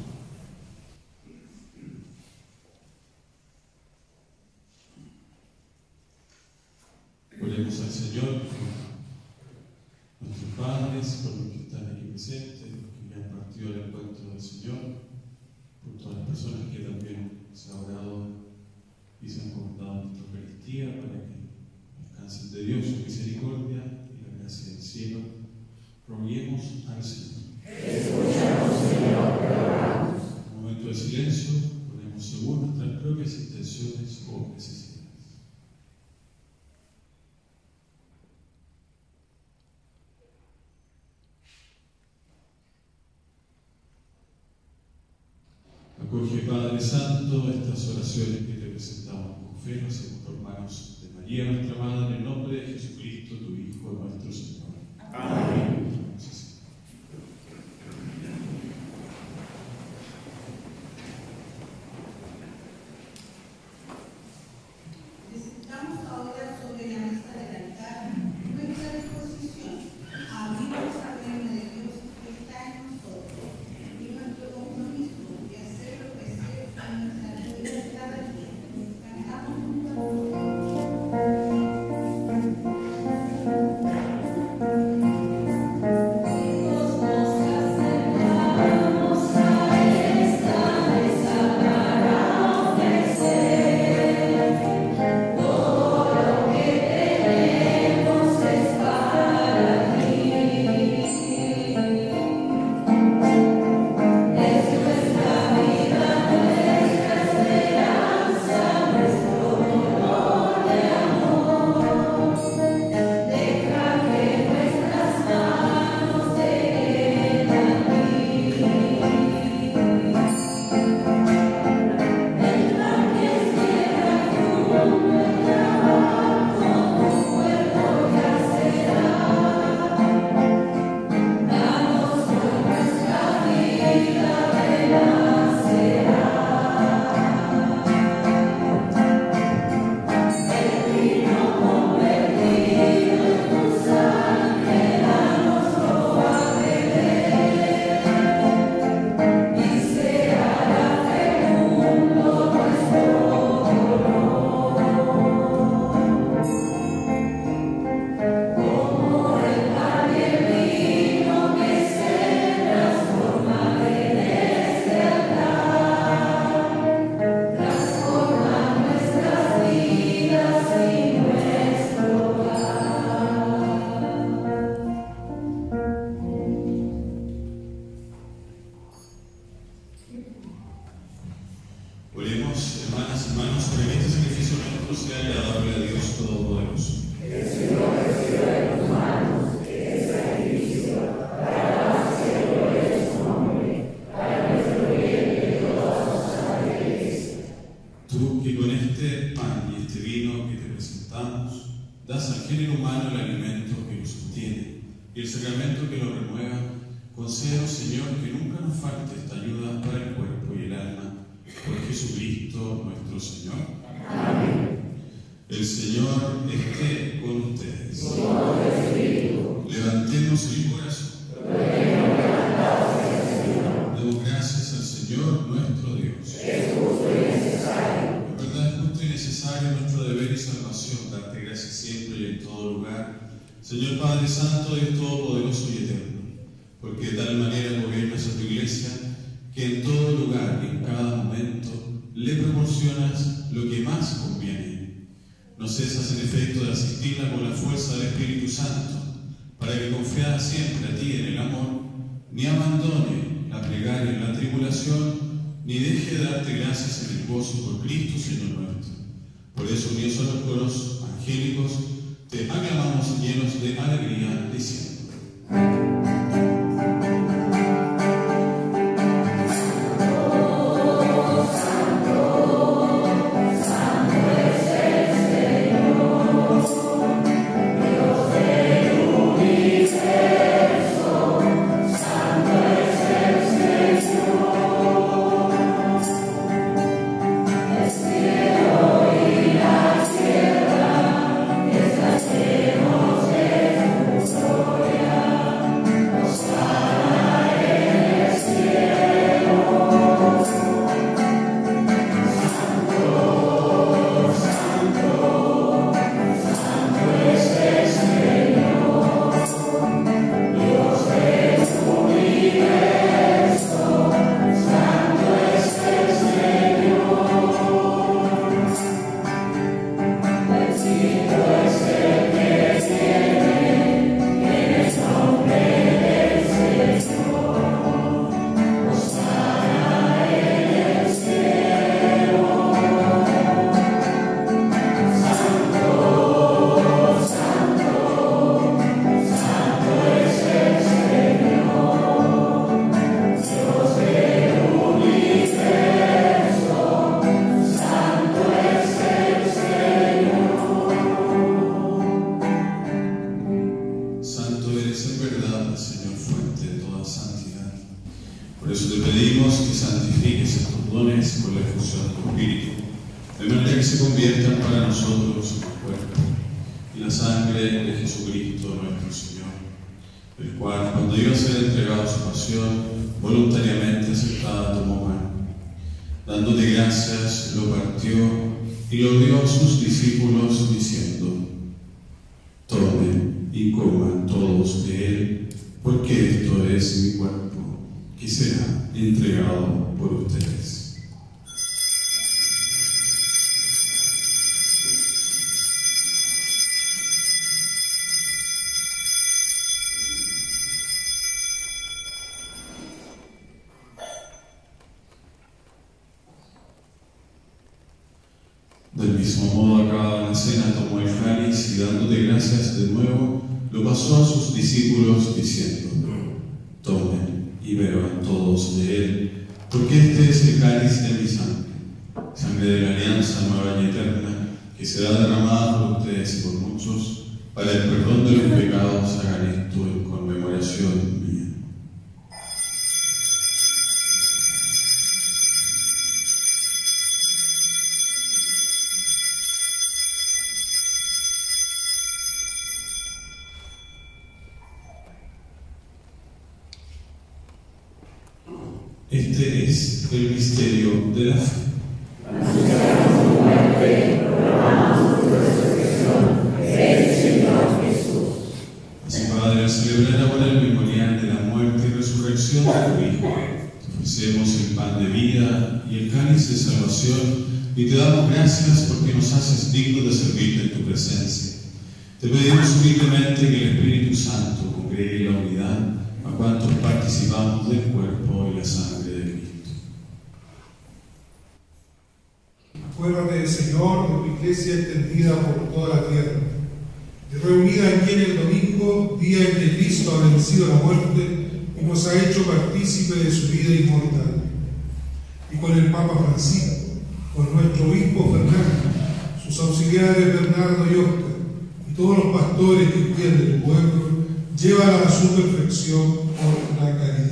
Oremos al Señor por nuestros padres, por los que están aquí presentes, los que ya han partido al encuentro del Señor, por todas las personas que también se han orado y se han encomendado nuestra Eucaristía para que alcancen de Dios su misericordia y la gracia del cielo. Roguemos al Señor. Escúchanos, Señor, te rogamos. En un momento de silencio, ponemos según nuestras propias intenciones o necesidades. Acoge, Padre Santo, estas oraciones que te presentamos con fe, lo hacemos por manos de María, nuestra Madre, en nombre de Jesucristo, tu Hijo, nuestro Señor. Amén. Presentamos ahora sobre la mesa del altar nuestra disposición a abrir el reino de Dios que está en nosotros y nuestro compromiso de hacerlo crecer en nuestra vida cada día. Cantamos juntos. Oremos, hermanas y hermanos, para que este sacrificio nuestro sea agradable a Dios Todopoderoso. El Señor reciba de tus manos este sacrificio para alabanza y gloria de su nombre, para nuestro bien y de todas las almas de la Iglesia. Tú que con este pan y este vino que te presentamos, das al género humano el alimento que lo sostiene y el sacramento que lo renueva, conceda, Señor, que nunca nos falte esta ayuda para el cuerpo y el alma. Por Jesucristo nuestro Señor. Amén. El Señor esté con ustedes. Con tu espíritu. Levantemos el corazón. Lo tenemos levantado hacia el Señor. Demos gracias a al Señor nuestro Dios. Es justo y necesario. En verdad es justo y necesario nuestro deber y salvación, darte gracias siempre y en todo lugar, Señor Padre Santo, Dios Todopoderoso y Eterno, porque de tal manera gobiernas a tu Iglesia, que en todo lugar y en cada momento le proporcionas lo que más conviene. No cesas en efecto de asistirla con la fuerza del Espíritu Santo, para que confiada siempre a ti en el amor, ni abandone la plegaria en la tribulación, ni deje de darte gracias en el gozo por Cristo, Señor nuestro. Por eso, unidos a los coros angélicos, te aclamamos llenos de alegría, diciendo: Del mismo modo, acabada la cena, tomó el cáliz y dándote gracias de nuevo, lo pasó a sus discípulos diciendo: tomen y beban todos de él, porque este es el cáliz de mi sangre, sangre de la alianza nueva y eterna, que será derramada por ustedes y por muchos, para el perdón de los pecados. Hagan esto en conmemoración mía. Este es el misterio de la fe. Anunciamos tu muerte, proclamamos tu resurrección. Ven, Señor Jesús. Así, Padre, al celebrar ahora el memorial de la muerte y resurrección de tu Hijo, te ofrecemos el pan de vida y el cáliz de salvación, y te damos gracias porque nos haces dignos de servirte en tu presencia. Te pedimos humildemente que el Espíritu Santo congregue la unidad a cuantos participamos del cuerpo y la sangre de Cristo. Acuérdate, Señor, de tu iglesia extendida por toda la tierra, y reunida aquí en el domingo, día en que Cristo ha vencido la muerte y nos ha hecho partícipe de su vida inmortal. Y con el Papa Francisco, con nuestro obispo Fernando, sus auxiliares Bernardo y Oscar, y todos los pastores que cuidan del pueblo, llévala a su perfección por la caridad.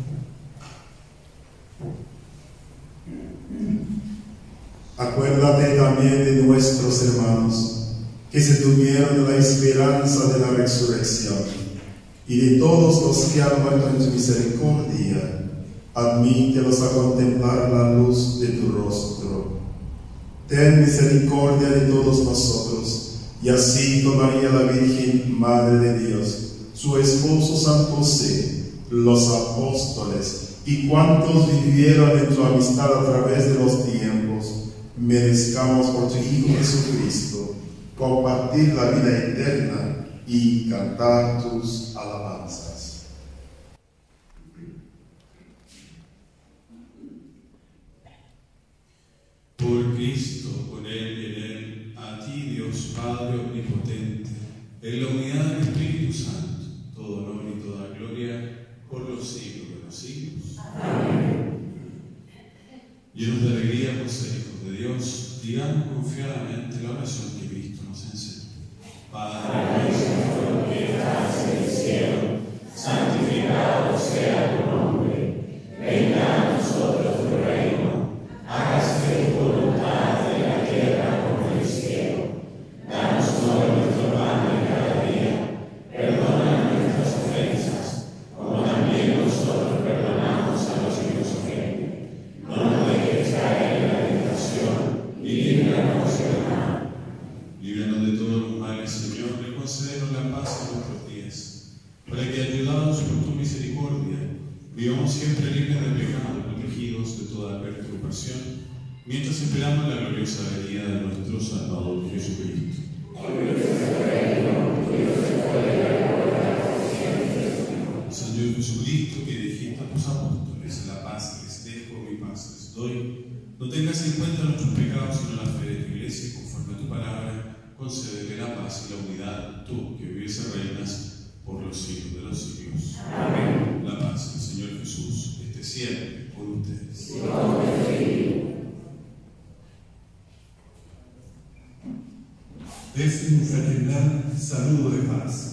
Acuérdate también de nuestros hermanos que se tuvieron la esperanza de la resurrección, y de todos los que han muerto en tu misericordia. admítelos a contemplar la luz de tu rostro. Ten misericordia de todos nosotros, y así con María la Virgen, Madre de Dios, su esposo San José, los apóstoles y cuantos vivieron en tu amistad a través de los tiempos, merezcamos por tu Hijo Jesucristo compartir la vida eterna y cantar tus alabanzas. Por Cristo, con Él y en Él, a ti Dios Padre Omnipotente, en la unidad del Espíritu Santo, todo honor y toda gloria por los siglos de los siglos. Amén. Llenos de alegría por ser hijos de Dios, digamos confiadamente la oración que Cristo nos enseña. Padre nuestro que estás en el cielo, santificado sea tu nombre. Venga a nosotros tu reino. Hágase tu voluntad en la tierra como en el cielo. Danos hoy nuestro pan de cada día. Perdona nuestras ofensas, como también nosotros perdonamos a los que nos ofenden. No nos dejes caer en la tentación y líbranos del mal. Líbranos de todos los males, Señor, y concédenos la paz en nuestros días, para que, ayudados por tu misericordia, vivamos siempre libres de pecado y protegidos de toda perturbación, mientras esperamos la gloriosa venida de nuestro Salvador Jesucristo. Señor Jesucristo, que dijiste a tus apóstoles, la paz les dejo, mi paz les doy, no tengas en cuenta nuestros pecados, sino la fe de tu Iglesia, y conforme a tu palabra, concédele la paz y la unidad, tú que vives y reinas por los siglos de los siglos. Amén. La paz del Señor Jesús esté siempre con ustedes. Es un fraternal saludo de paz.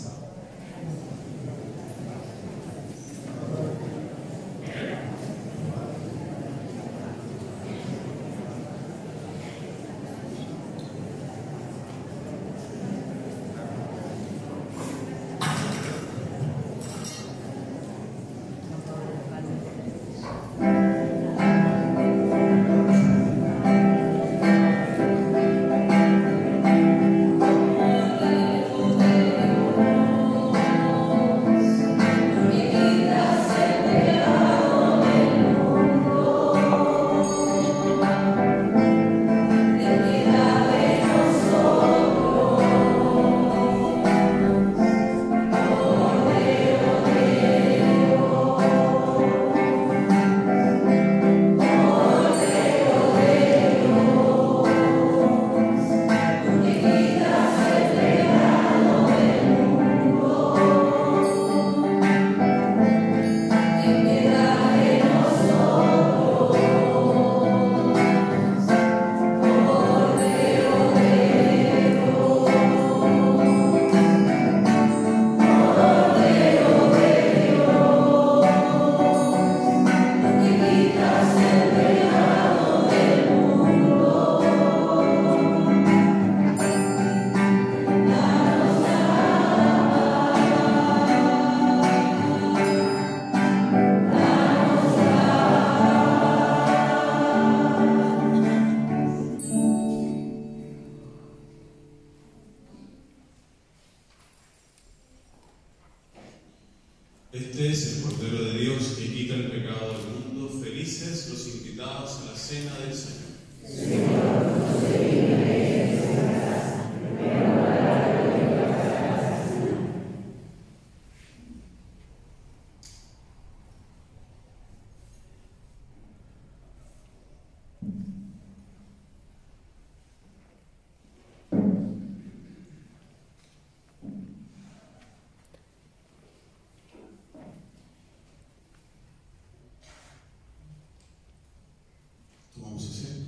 Este es el Cordero de Dios que quita el pecado del mundo. Felices los invitados a la cena del Señor. Tomamos asiento.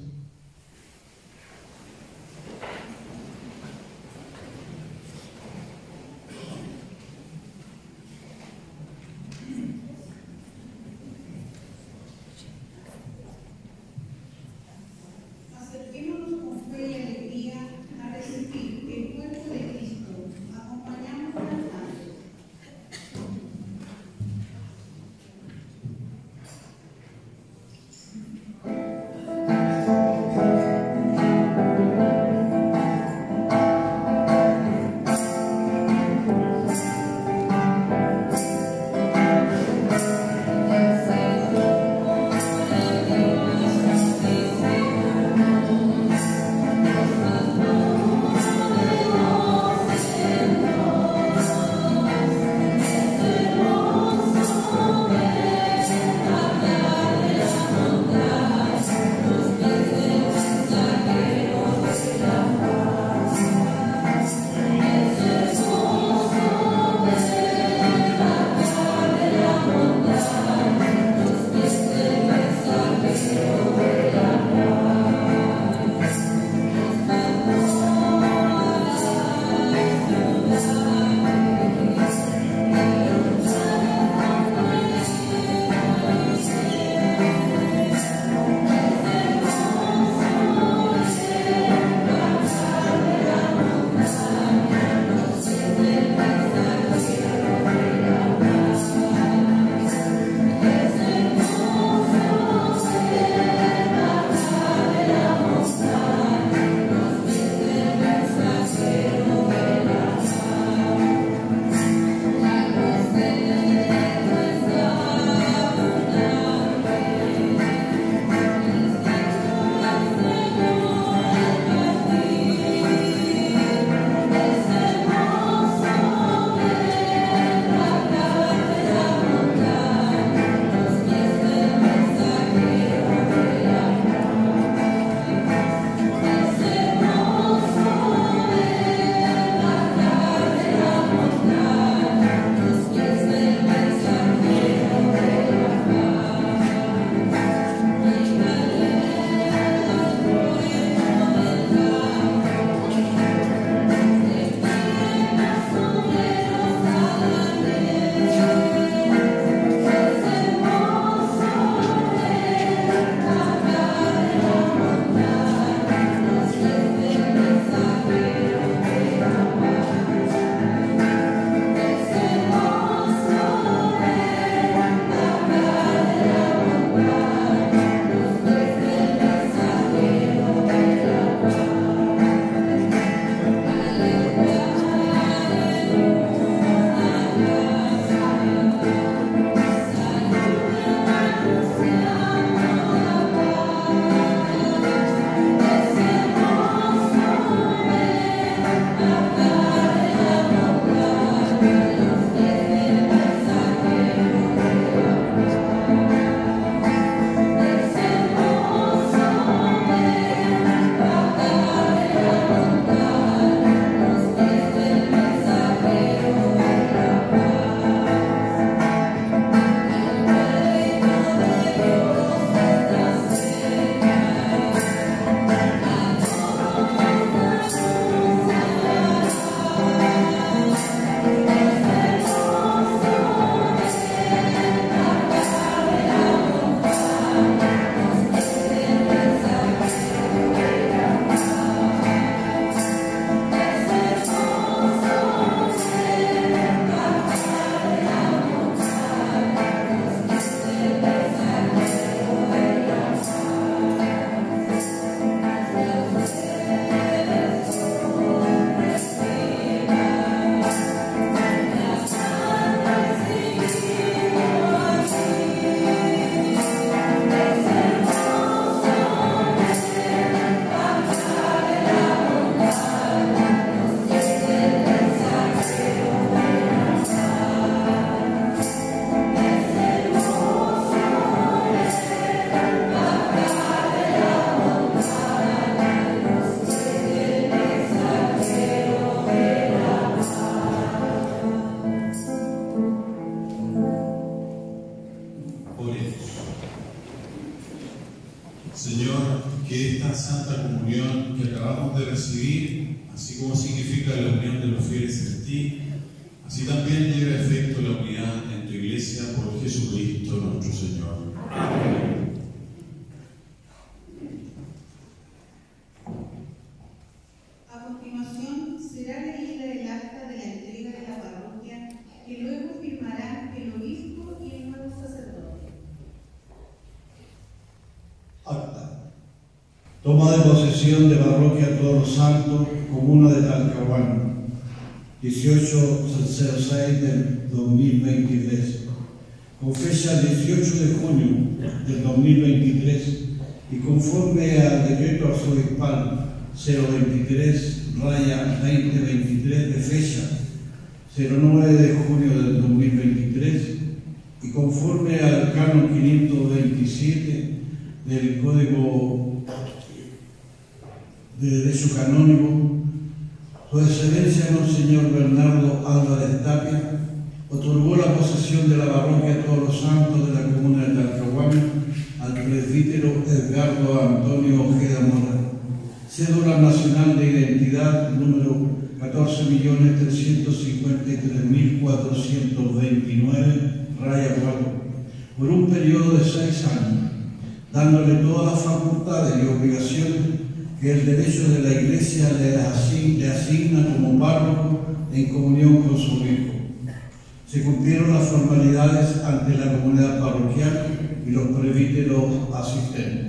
Señor, que esta Santa Comunión que acabamos de recibir, así como significa la unión de los fieles en ti, así también lleve a efecto la unidad en tu Iglesia por Jesucristo nuestro Señor. Amén. A continuación será leída el acta de la entrega de la parroquia que luego firmarán el obispo y el nuevo sacerdote. Acta. Toma de posesión de Parroquia Todos los Santos, Comuna de Talcahuano, 18/06 del 2023, con fecha 18 de junio del 2023 y conforme al decreto arzobispal 023/2023 de fecha 09 de junio del 2023 y conforme al canon 527 del Código de Derecho Canónico, Su Excelencia Monseñor Bernardo Álvarez Tapia otorgó la posesión de la parroquia Todos los Santos de la comuna de Talcahuano al presbítero Edgardo Antonio Ojeda Mora, cédula nacional de identidad número 14.353.429/4, por un periodo de 6 años, dándole todas las facultades y obligaciones que el derecho de la Iglesia le asigna como párroco en comunión con su hijo. Se cumplieron las formalidades ante la comunidad parroquial y los presbíteros asistentes.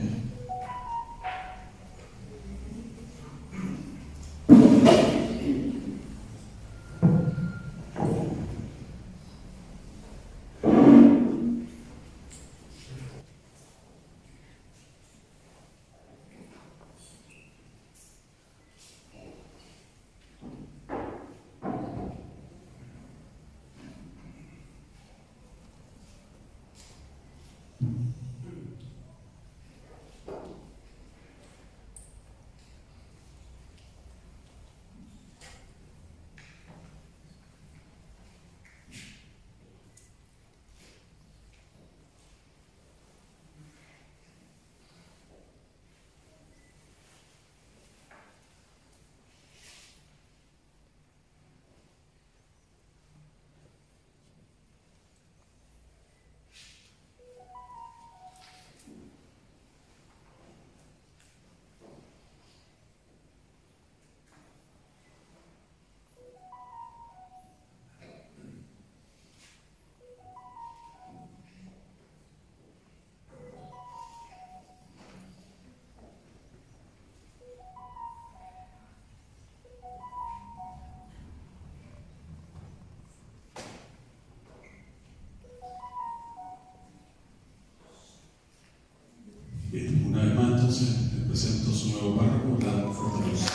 Una vez más, entonces, les presento a su nuevo párroco, la fuerte luz.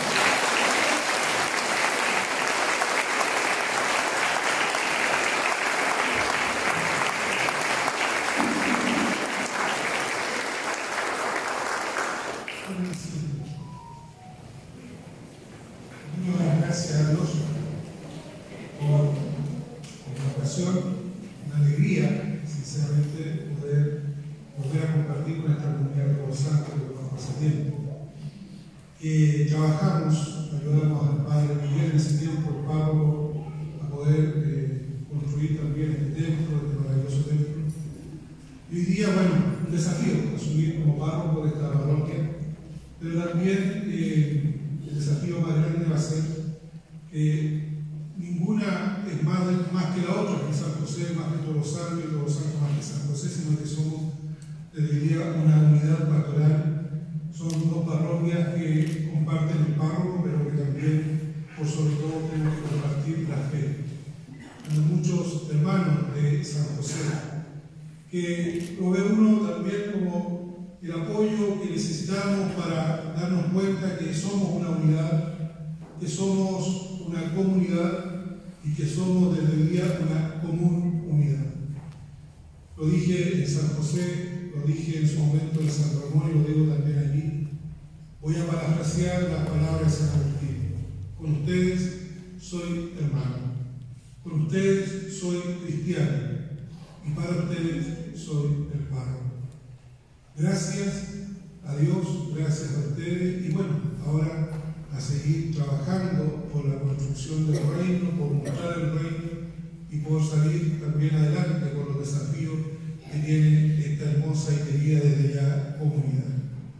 Gracias a Dios por la ocasión, una alegría, sinceramente, poder volver a compartir con esta comunidad de los santos que nos hace tiempo. Trabajamos, ayudamos al Padre Miguel en ese tiempo, el párroco, a poder construir también este templo, este maravilloso templo. Y hoy día, bueno, un desafío asumir como párroco de esta parroquia, pero también el desafío más grande va a ser que ninguna es más que la otra, que San José más que todos los santos y todos los santos más que San José, sino que somos, les diría, una unidad pastoral. Son dos parroquias que comparten el párroco, pero que también, por sobre todo, tenemos que compartir la fe. Hay muchos hermanos de San José que lo ve uno también como el apoyo que necesitamos para darnos cuenta que somos una unidad, que somos una comunidad y que somos desde el día una común unidad. Lo dije en San José, lo dije en su momento en San Ramón y lo digo también aquí. Voy a parafrasear las palabras de San Agustín. Con ustedes soy hermano, con ustedes soy cristiano y para ustedes soy el párroco. Gracias a a Dios gracias a ustedes y bueno, ahora a seguir trabajando por la construcción del reino, por mostrar el reino y por salir también adelante por los desafíos que tiene esta hermosa y querida desde ya comunidad.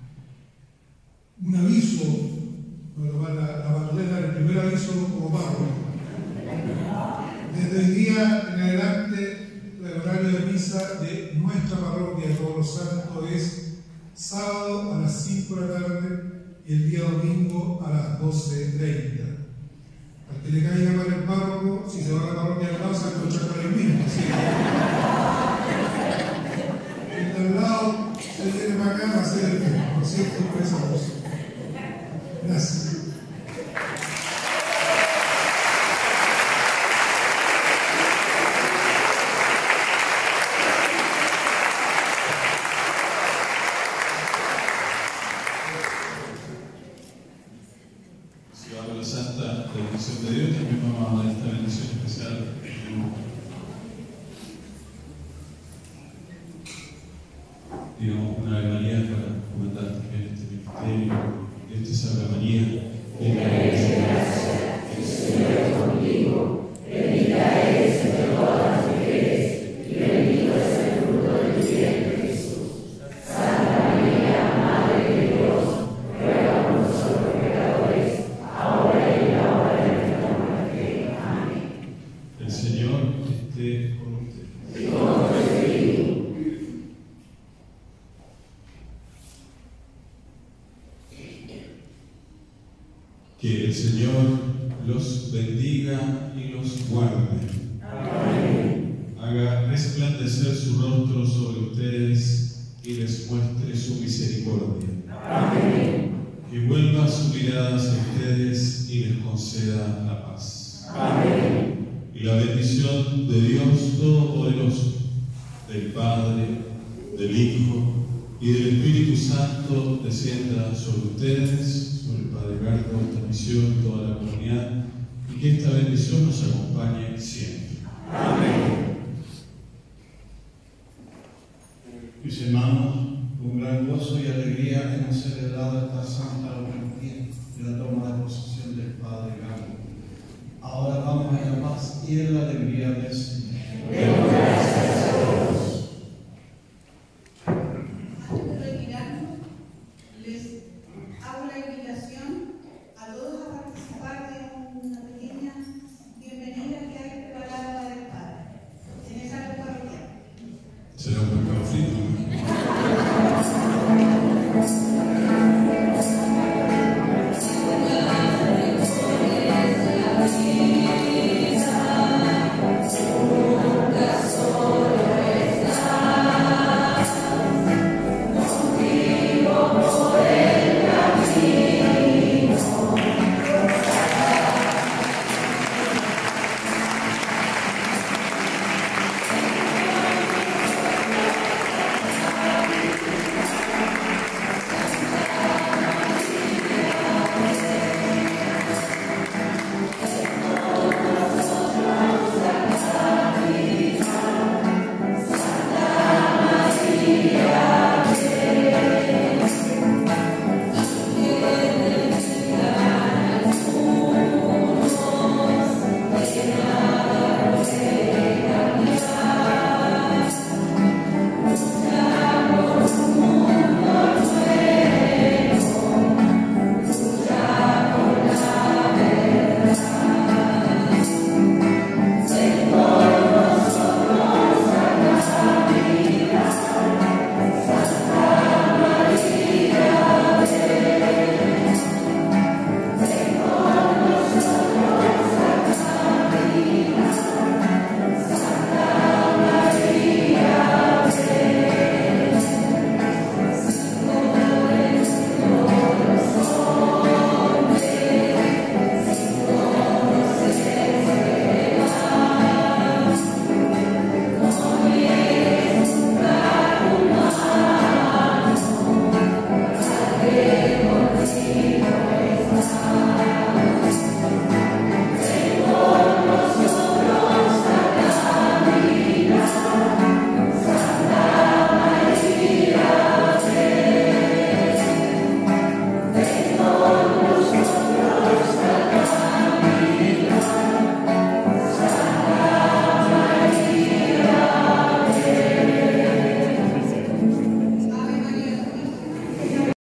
Un aviso, la bandolera, el primer aviso como párroco. Desde el día en adelante, el horario de misa de nuestra parroquia de Todos los Santos es sábado a las 5 de la tarde y el día domingo a las 12:30. Al que le caiga mal el párroco, si se va a la parroquia de lado, se encuentra con el mismo. ¿Sí? El de al lado se viene para acá a hacer el mismo. Por cierto, empezamos. Gracias. La santa bendición de Dios, también vamos a dar esta bendición especial. Digamos una Ave María para comentar también este ministerio, este Salve María. El Señor es contigo, bendita eres entre todas las mujeres, y bendito es el fruto de tu vientre, Jesús. Santa María, Madre de Dios, ruega por nosotros pecadores, ahora y en la hora de nuestra muerte. Amén. El Señor esté con ustedes. Y con tu espíritu. Que el Señor los bendiga y los guarde. Amén. Haga resplandecer su rostro sobre ustedes y les muestre su misericordia. Amén. Que vuelva su mirada hacia ustedes y les conceda la paz. Amén. Y la bendición de Dios Todopoderoso, del Padre, del Hijo y del Espíritu Santo descienda sobre ustedes, sobre el Padre Gardo, esta misión, toda la comunidad, y que esta bendición nos acompañe siempre. Amén. Mis hermanos, con gran gozo y alegría hemos celebrado esta Santa Eucaristía y la toma de posesión del Padre Gardo. Ahora vamos en la paz y en la alegría del Señor. Demos gracias a Dios. Antes de retirarnos, les hago la invitación